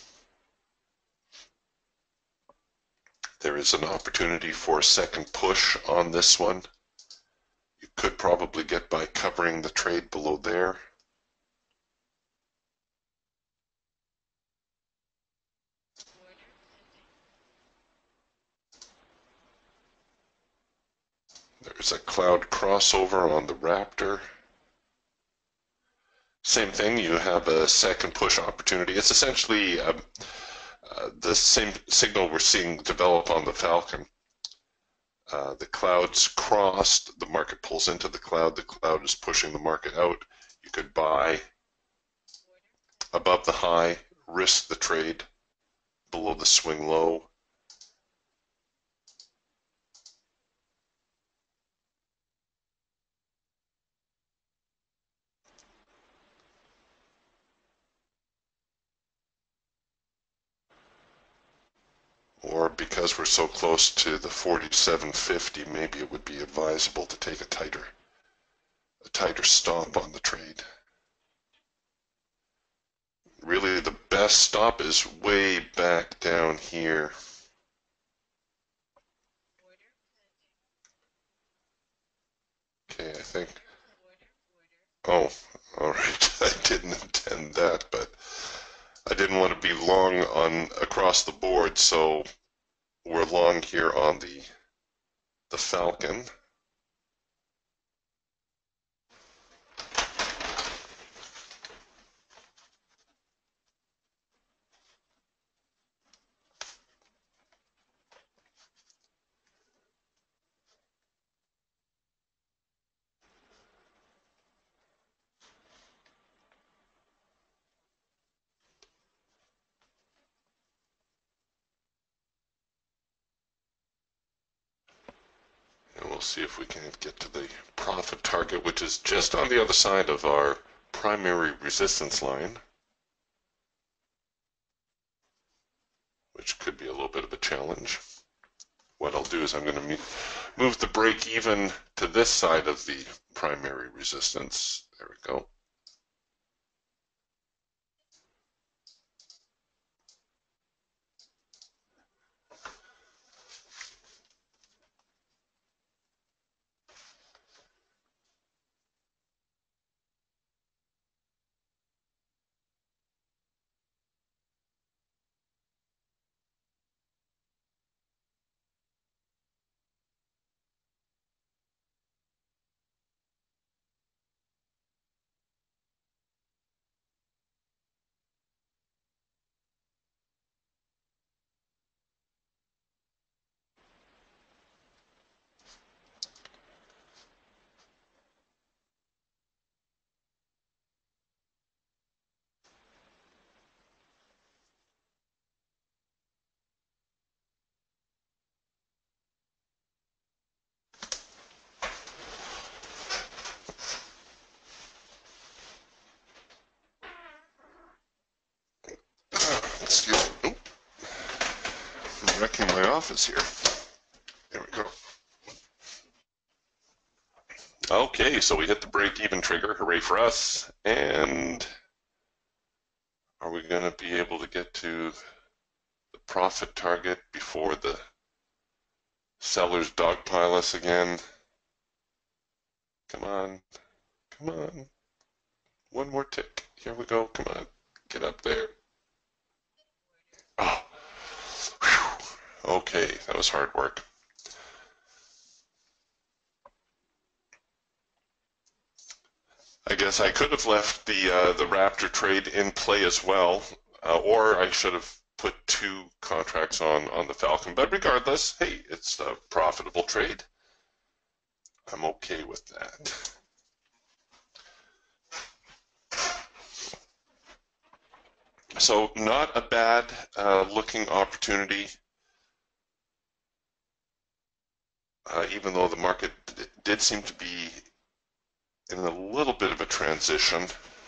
There is an opportunity for a second push on this one. You could probably get by covering the trade below there. There's a cloud crossover on the Raptor. Same thing, you have a second push opportunity. It's essentially um, uh, the same signal we're seeing develop on the Falcon. Uh, the clouds crossed, the market pulls into the cloud, the cloud is pushing the market out. You could buy above the high, risk the trade below the swing low. Or because we're so close to the forty-seven fifty, maybe it would be advisable to take a tighter, a tighter stop on the trade. Really, the best stop is way back down here. Okay, I think. Oh, all right. I didn't intend that, but I didn't want to be long on across the board, so we're long here on the the Falcon. And we'll see if we can get to the profit target, which is just on the other side of our primary resistance line, which could be a little bit of a challenge. What I'll do is I'm going to move the break even to this side of the primary resistance. There we go. Excuse me. Oop. I'm wrecking my office here. There we go. Okay, so we hit the break-even trigger. Hooray for us. And are we going to be able to get to the profit target before the sellers dogpile us again? Come on. Come on. One more tick. Here we go. Come on. Get up there. Oh. Whew. Okay, that was hard work. I guess I could have left the uh, the Raptor trade in play as well, uh, or I should have put two contracts on on the Falcon. But regardless, hey, it's a profitable trade. I'm okay with that. So not a bad uh, looking opportunity, uh, even though the market did seem to be in a little bit of a transition.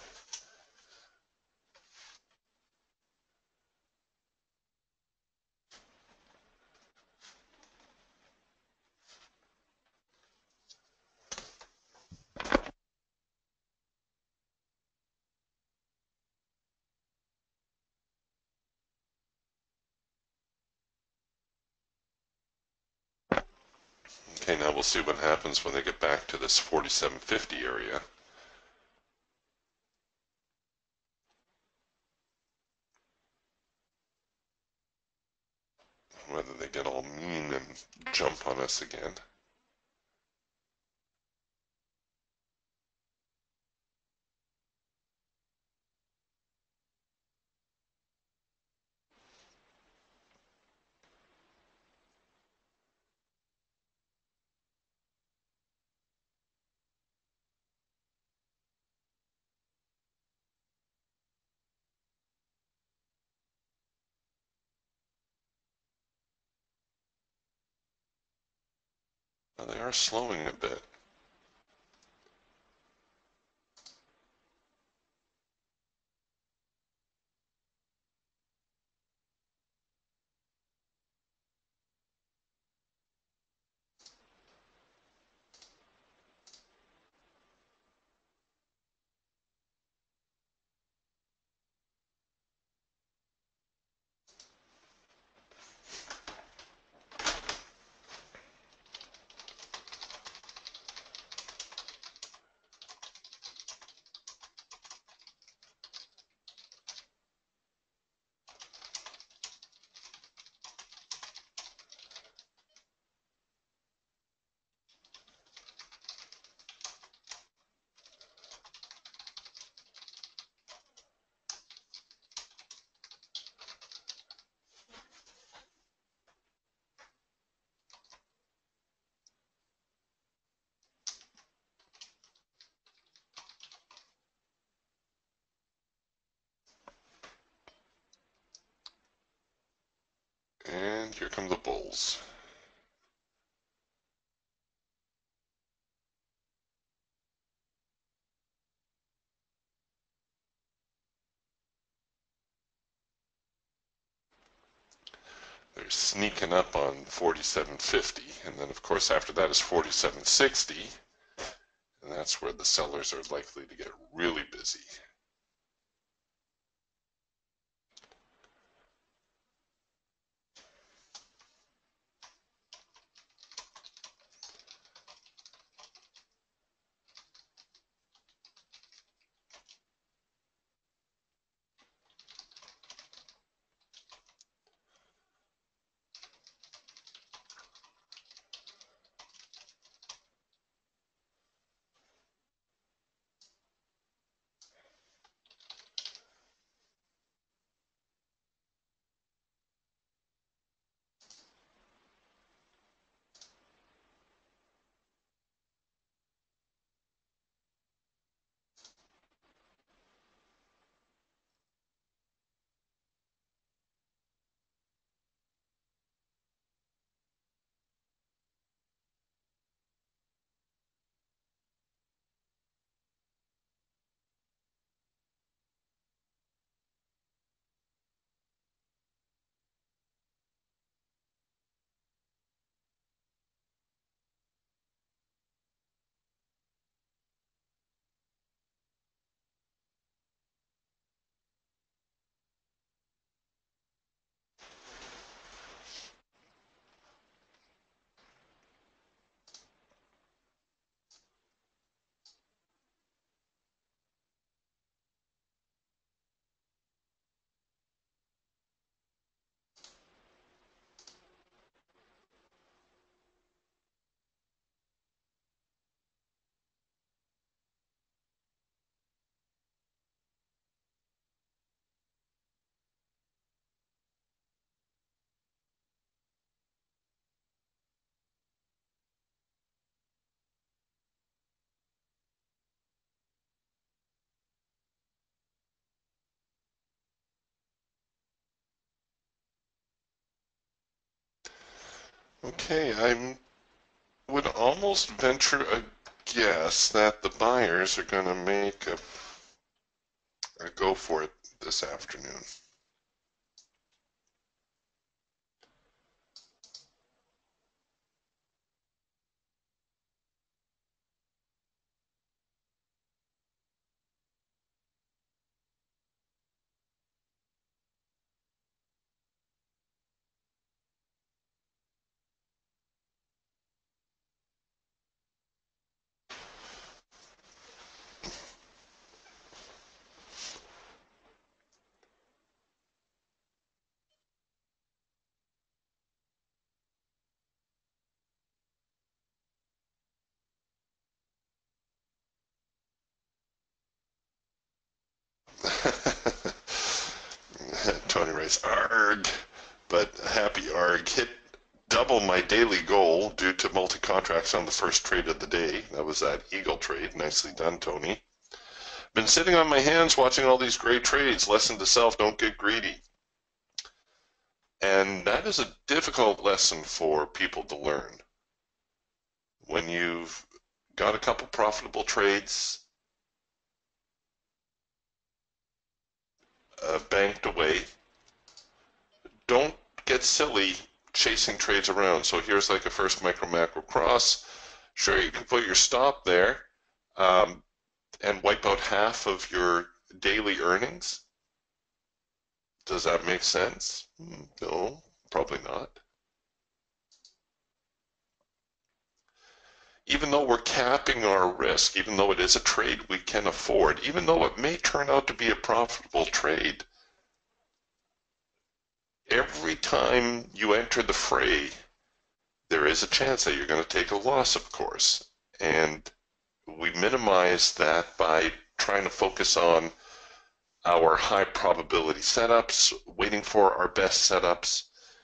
Okay, now we'll see what happens when they get back to this forty-seven fifty area. Whether they get all mean and jump on us again. Well, they are slowing a bit. And here come the bulls. They're sneaking up on forty-seven fifty, and then of course after that is forty-seven sixty, and that's where the sellers are likely to get really busy. Okay, I would almost venture a guess that the buyers are going to make a, a go for it this afternoon. Tony writes, arg, but happy arg. Hit double my daily goal due to multi-contracts on the first trade of the day. That was that Eagle trade. Nicely done, Tony. Been sitting on my hands watching all these great trades. Lesson to self, don't get greedy. And that is a difficult lesson for people to learn. when you've got a couple profitable trades uh, banked away, don't get silly chasing trades around. So here's like a first micro macro cross. Sure, you can put your stop there um, and wipe out half of your daily earnings. Does that make sense? No, probably not. Even though we're capping our risk, even though it is a trade we can afford, even though it may turn out to be a profitable trade, every time you enter the fray, there is a chance that you're going to take a loss, of course. And we minimize that by trying to focus on our high probability setups, waiting for our best setups,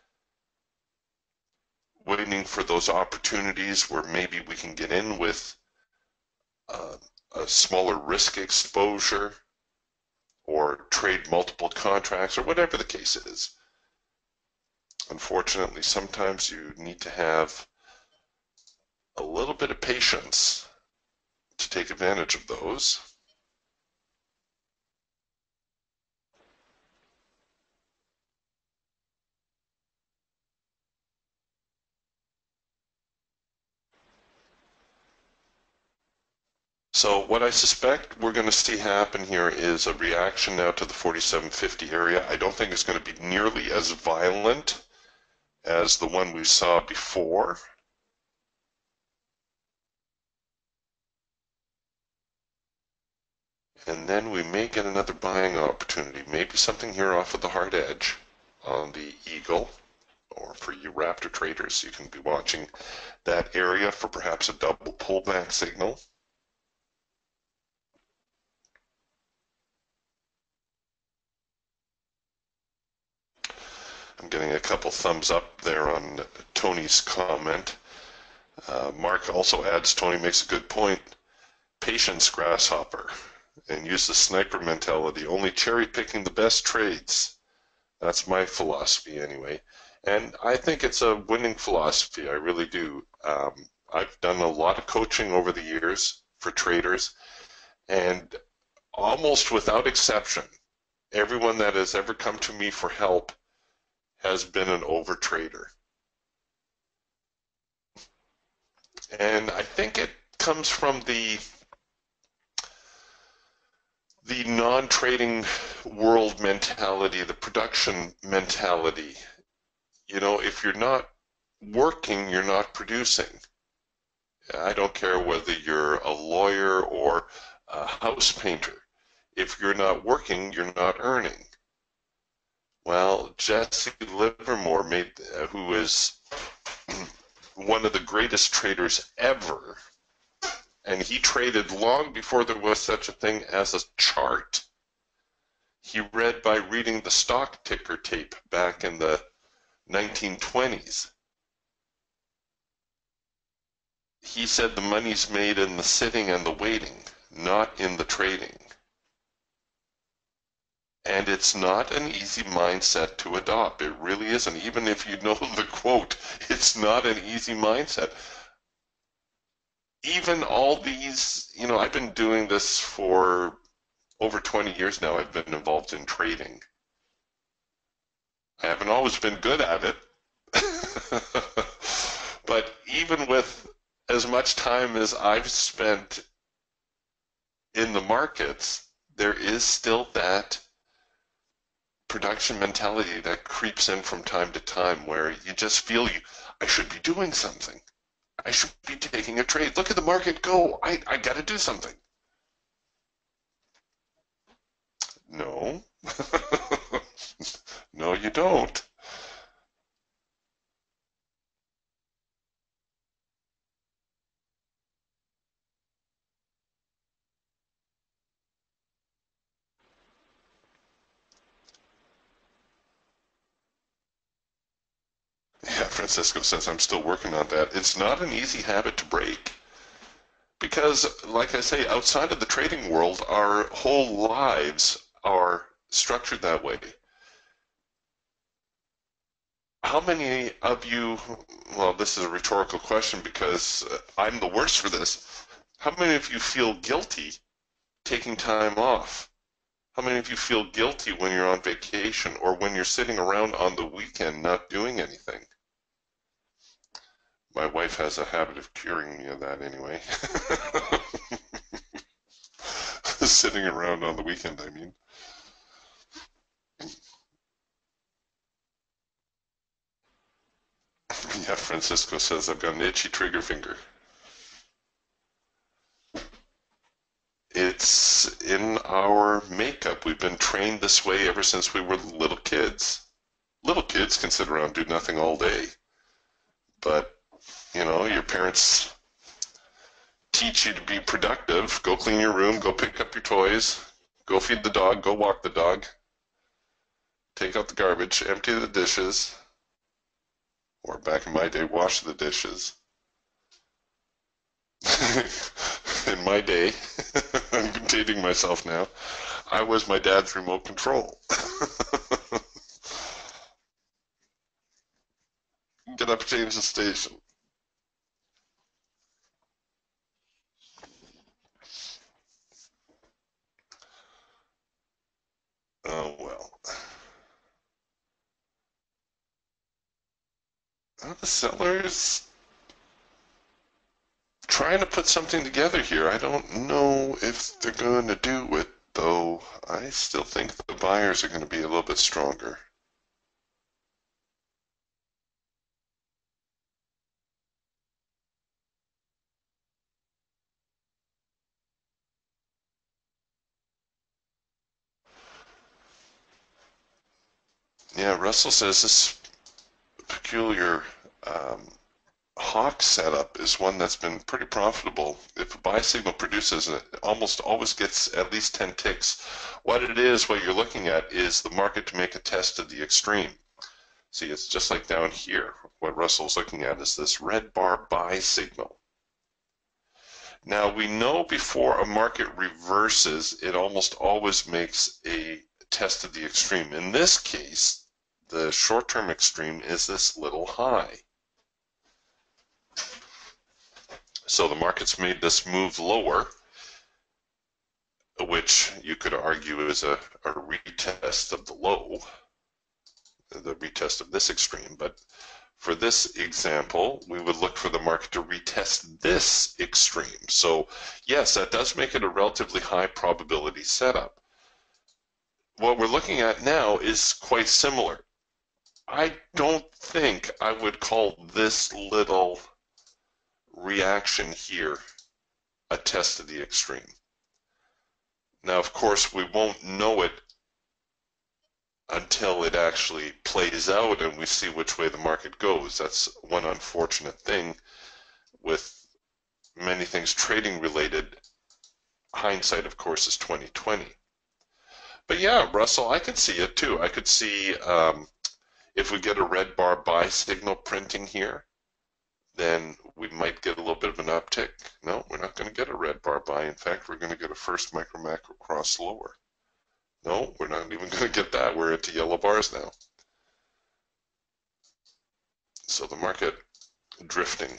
waiting for those opportunities where maybe we can get in with uh, a smaller risk exposure or trade multiple contracts or whatever the case is. Unfortunately, sometimes you need to have a little bit of patience to take advantage of those. So what I suspect we're going to see happen here is a reaction now to the forty-seven fifty area. I don't think it's going to be nearly as violent as the one we saw before. And then we may get another buying opportunity, maybe something here off of the hard edge on the Eagle, or for you Raptor traders, you can be watching that area for perhaps a double pullback signal. I'm getting a couple thumbs up there on Tony's comment. Uh, Mark also adds, Tony makes a good point. Patience, grasshopper, and use the sniper mentality, only cherry picking the best trades. That's my philosophy anyway. And I think it's a winning philosophy, I really do. Um, I've done a lot of coaching over the years for traders, and almost without exception, everyone that has ever come to me for help has been an overtrader. And I think it comes from the the non-trading world mentality, the production mentality. You know, if you're not working, you're not producing. I don't care whether you're a lawyer or a house painter. If you're not working, you're not earning. Well, Jesse Livermore, made, uh, who is one of the greatest traders ever, and he traded long before there was such a thing as a chart. He read by reading the stock ticker tape back in the nineteen twenties. He said the money's made in the sitting and the waiting, not in the trading. And it's not an easy mindset to adopt. It really isn't. Even if you know the quote, it's not an easy mindset. Even all these, you know, I've been doing this for over twenty years now. I've been involved in trading. I haven't always been good at it. But even with as much time as I've spent in the markets, there is still that production mentality that creeps in from time to time where you just feel you, I should be doing something. I should be taking a trade. Look at the market go. I, I got to do something. No. No, you don't. Yeah, Francisco says, I'm still working on that. It's not an easy habit to break. Because, like I say, outside of the trading world, our whole lives are structured that way. how many of you, well, this is a rhetorical question because uh, I'm the worst for this. How many of you feel guilty taking time off? How many of you feel guilty when you're on vacation or when you're sitting around on the weekend not doing anything? My wife has a habit of curing me of that anyway. Sitting around on the weekend, I mean. Yeah, Francisco says I've got an itchy trigger finger. It's in our makeup. We've been trained this way ever since we were little kids. Little kids can sit around and do nothing all day. But, you know, your parents teach you to be productive. Go clean your room, go pick up your toys, go feed the dog, go walk the dog, take out the garbage, empty the dishes, or back in my day, wash the dishes. In my day, I'm dating myself now, I was my dad's remote control. Get up, change the station. Oh, well. Well, the seller's trying to put something together here. I don't know if they're going to do it, though. I still think the buyers are going to be a little bit stronger. Yeah, Russell says this peculiar um, hawk setup is one that's been pretty profitable. If a buy signal produces, it almost always gets at least ten ticks. What it is, what you're looking at, is the market to make a test of the extreme. See, it's just like down here. What Russell's looking at is this red bar buy signal. Now, we know before a market reverses, it almost always makes a test of the extreme. In this case, the short-term extreme is this little high. So the market's made this move lower, which you could argue is a, a retest of the low, the retest of this extreme. But for this example, we would look for the market to retest this extreme. So yes, that does make it a relatively high probability setup. What we're looking at now is quite similar. I don't think I would call this little reaction here a test of the extreme. Now, of course, we won't know it until it actually plays out and we see which way the market goes. That's one unfortunate thing with many things trading related. Hindsight, of course, is twenty twenty. But yeah, Russell, I could see it too. I could see um, if we get a red bar buy signal printing here, then we might get a little bit of an uptick. No, we're not going to get a red bar buy. In fact, we're going to get a first micro macro cross lower. No, we're not even going to get that. We're into yellow bars now. So the market drifting.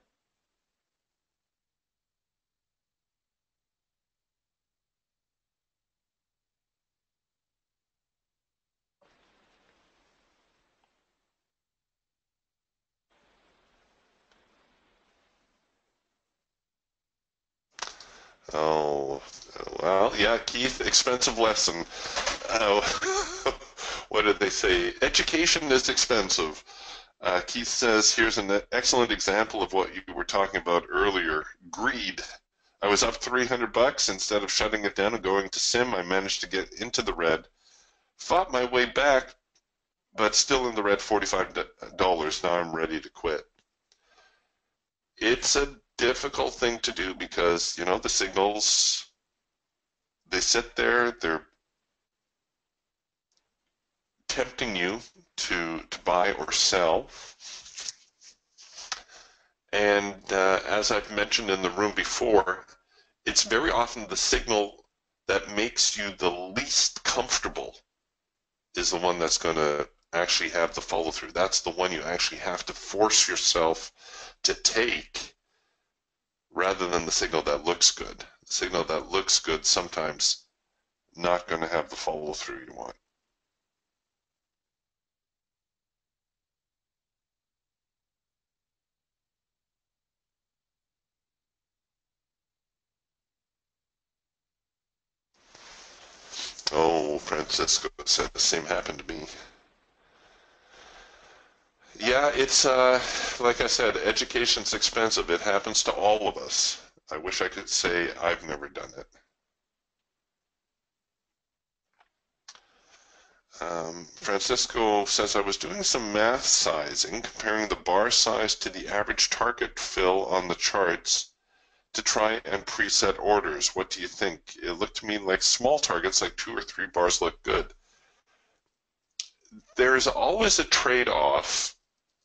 Oh, well, yeah, Keith, expensive lesson. Uh, what did they say? Education is expensive. Uh, Keith says, here's an excellent example of what you were talking about earlier, greed. I was up three hundred bucks. Instead of shutting it down and going to sim, I managed to get into the red. Fought my way back, but still in the red, forty-five dollars. Now I'm ready to quit. It's a difficult thing to do because, you know, the signals, they sit there, they're tempting you to, to buy or sell. And uh, as I've mentioned in the room before, it's very often the signal that makes you the least comfortable is the one that's going to actually have the follow through. That's the one you actually have to force yourself to take rather than the signal that looks good. The signal that looks good sometimes not going to have the follow through you want. Oh, Francisco said the same happened to me. Yeah, it's uh, like I said, education's expensive. It happens to all of us. I wish I could say I've never done it. Um, Francisco says, I was doing some math sizing, comparing the bar size to the average target fill on the charts to try and preset orders. What do you think? It looked to me like small targets, like two or three bars, look good. There's always a trade-off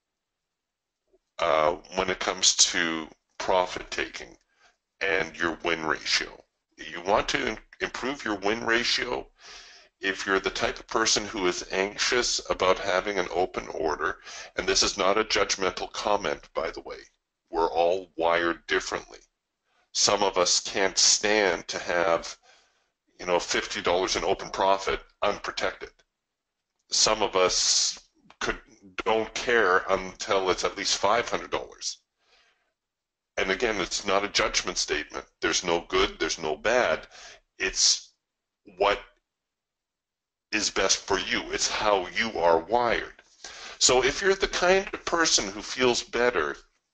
uh, when it comes to profit taking and your win ratio. You want to improve your win ratio if you're the type of person who is anxious about having an open order, and this is not a judgmental comment, by the way. We're all wired differently. Some of us can't stand to have, you know, fifty dollars in open profit unprotected. Some of us could don't care until it's at least five hundred dollars. And again, it's not a judgment statement. There's no good, there's no bad. It's what is best for you. It's how you are wired. So if you're the kind of person who feels better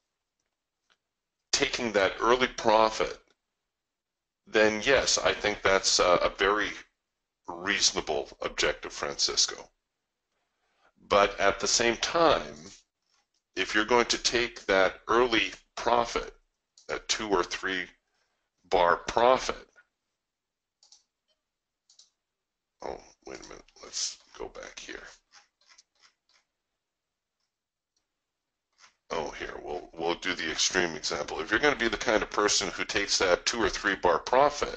taking that early profit, then yes, I think that's a, a very reasonable objective, Francisco. But at the same time, if you're going to take that early profit, that two or three bar profit, oh, wait a minute, let's go back here. Oh, here, we'll, we'll do the extreme example. If you're going to be the kind of person who takes that two or three bar profit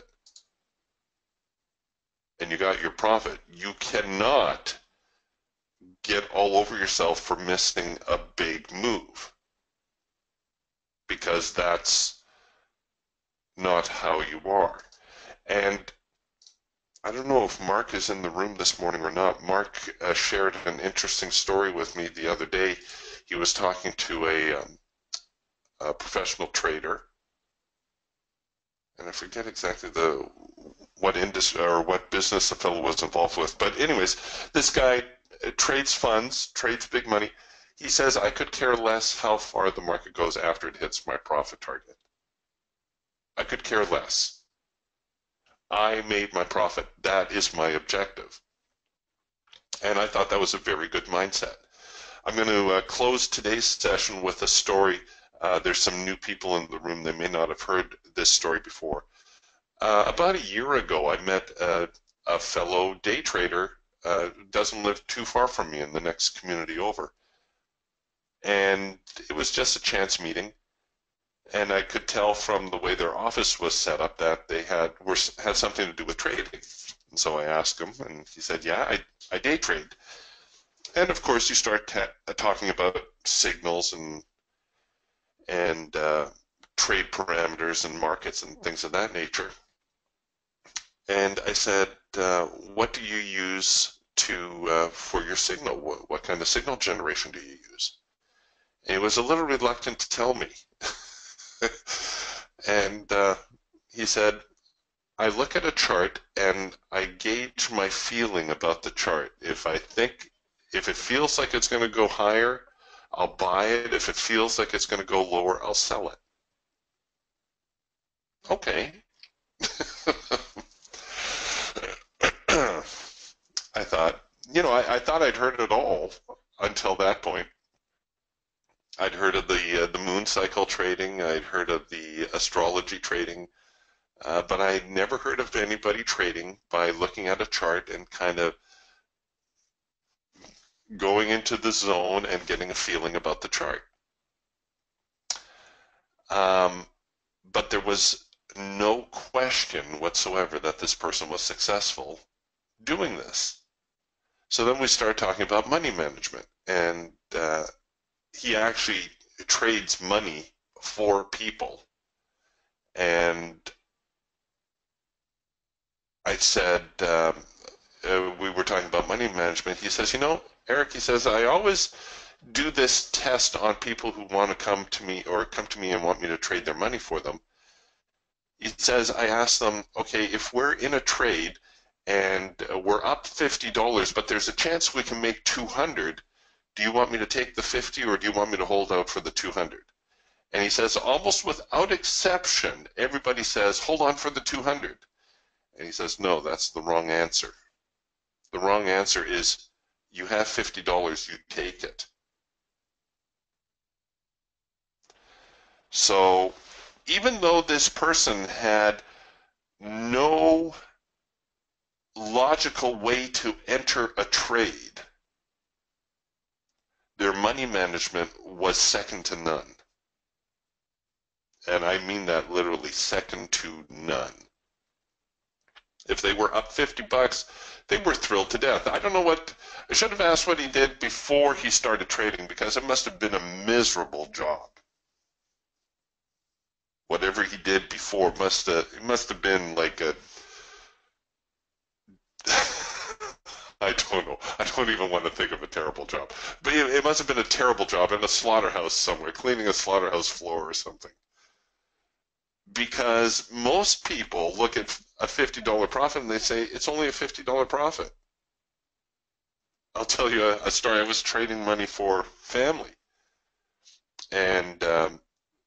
and you got your profit, you cannot get all over yourself for missing a big move, because that's not how you are. And I don't know if Mark is in the room this morning or not. Mark uh, shared an interesting story with me the other day. He was talking to a, um, a professional trader, and I forget exactly the what industry or what business the fellow was involved with. But anyways, this guy trades funds, trades big money. He says, I could care less how far the market goes after it hits my profit target. I could care less. I made my profit. That is my objective. And I thought that was a very good mindset. I'm going to uh, close today's session with a story. Uh, there's some new people in the room. They may not have heard this story before. Uh, about a year ago, I met a, a fellow day trader, uh, doesn't live too far from me in the next community over. And it was just a chance meeting. And I could tell from the way their office was set up that they had were had something to do with trading. And so I asked him, and he said, yeah, I, I day trade. And of course, you start ta talking about signals and and uh, trade parameters and markets and things of that nature. And I said, uh, what do you use to uh, for your signal? What, what kind of signal generation do you use? And he was a little reluctant to tell me. And uh, he said, I look at a chart and I gauge my feeling about the chart. If I think, if it feels like it's going to go higher, I'll buy it. If it feels like it's going to go lower, I'll sell it. Okay. I thought, you know, I, I thought I'd heard it all until that point. I'd heard of the uh, the moon cycle trading. I'd heard of the astrology trading, uh, but I'd never heard of anybody trading by looking at a chart and kind of going into the zone and getting a feeling about the chart. Um, but there was no question whatsoever that this person was successful doing this. So then we start talking about money management, and uh, he actually trades money for people. And I said, um, uh, we were talking about money management. He says, you know, Eric, he says, I always do this test on people who want to come to me or come to me and want me to trade their money for them. He says, I ask them, okay, if we're in a trade and we're up fifty dollars, but there's a chance we can make two hundred, do you want me to take the fifty or do you want me to hold out for the two hundred? And he says, almost without exception, everybody says, hold on for the two hundred. And he says, no, that's the wrong answer. The wrong answer is, you have fifty dollars, you take it. So even though this person had no logical way to enter a trade, their money management was second to none. And I mean that literally, second to none. If they were up fifty bucks, they were thrilled to death. I don't know what, I should have asked what he did before he started trading, because it must have been a miserable job. Whatever he did before must have, it must have been like a, I don't know. I don't even want to think of a terrible job. But it, it must have been a terrible job in a slaughterhouse somewhere, cleaning a slaughterhouse floor or something. Because most people look at a fifty dollar profit and they say, it's only a fifty dollar profit. I'll tell you a, a story. I was trading money for family. And um,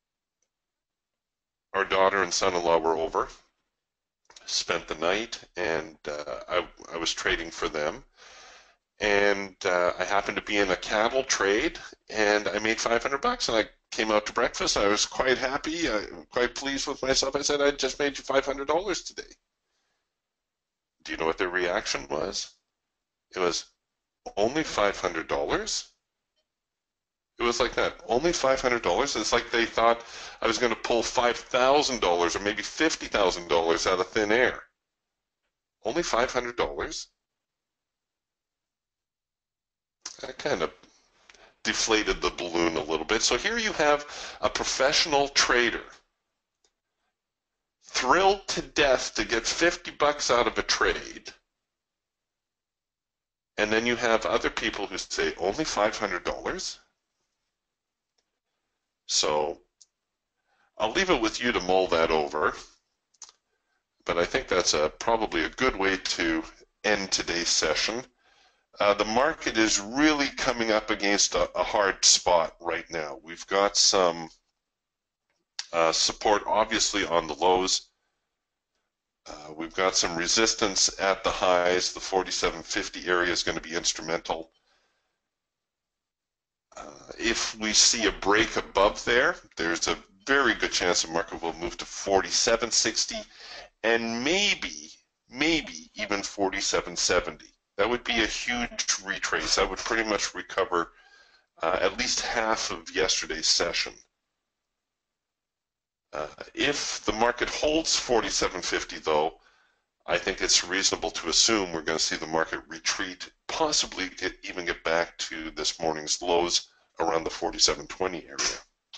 our daughter and son-in-law were over, spent the night, and uh, I, I was trading for them. And uh, I happened to be in a cattle trade, and I made five hundred bucks, and I came out to breakfast. I was quite happy, uh, quite pleased with myself. I said, I just made you five hundred dollars today. Do you know what their reaction was? It was, only five hundred dollars? It was like that, only five hundred dollars? It's like they thought I was going to pull five thousand dollars or maybe fifty thousand dollars out of thin air. Only five hundred dollars? That kind of deflated the balloon a little bit. So here you have a professional trader thrilled to death to get fifty bucks out of a trade. And then you have other people who say, only five hundred dollars? So I'll leave it with you to mull that over. But I think that's a, probably a good way to end today's session. Uh, the market is really coming up against a, a hard spot right now. We've got some uh, support, obviously, on the lows. Uh, we've got some resistance at the highs. The forty-seven fifty area is going to be instrumental. Uh, if we see a break above there, there's a very good chance the market will move to forty-seven sixty and maybe, maybe even forty-seven seventy. That would be a huge retrace. That would pretty much recover uh, at least half of yesterday's session. Uh, if the market holds forty-seven fifty, though, I think it's reasonable to assume we're going to see the market retreat, possibly get, even get back to this morning's lows around the forty-seven twenty area.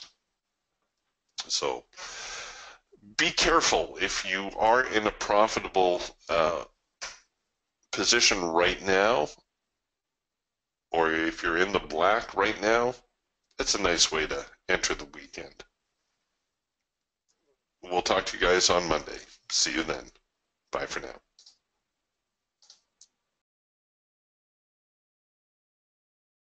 So be careful if you are in a profitable uh, position right now, or if you're in the black right now. It's a nice way to enter the weekend. We'll talk to you guys on Monday. See you then. Bye for now.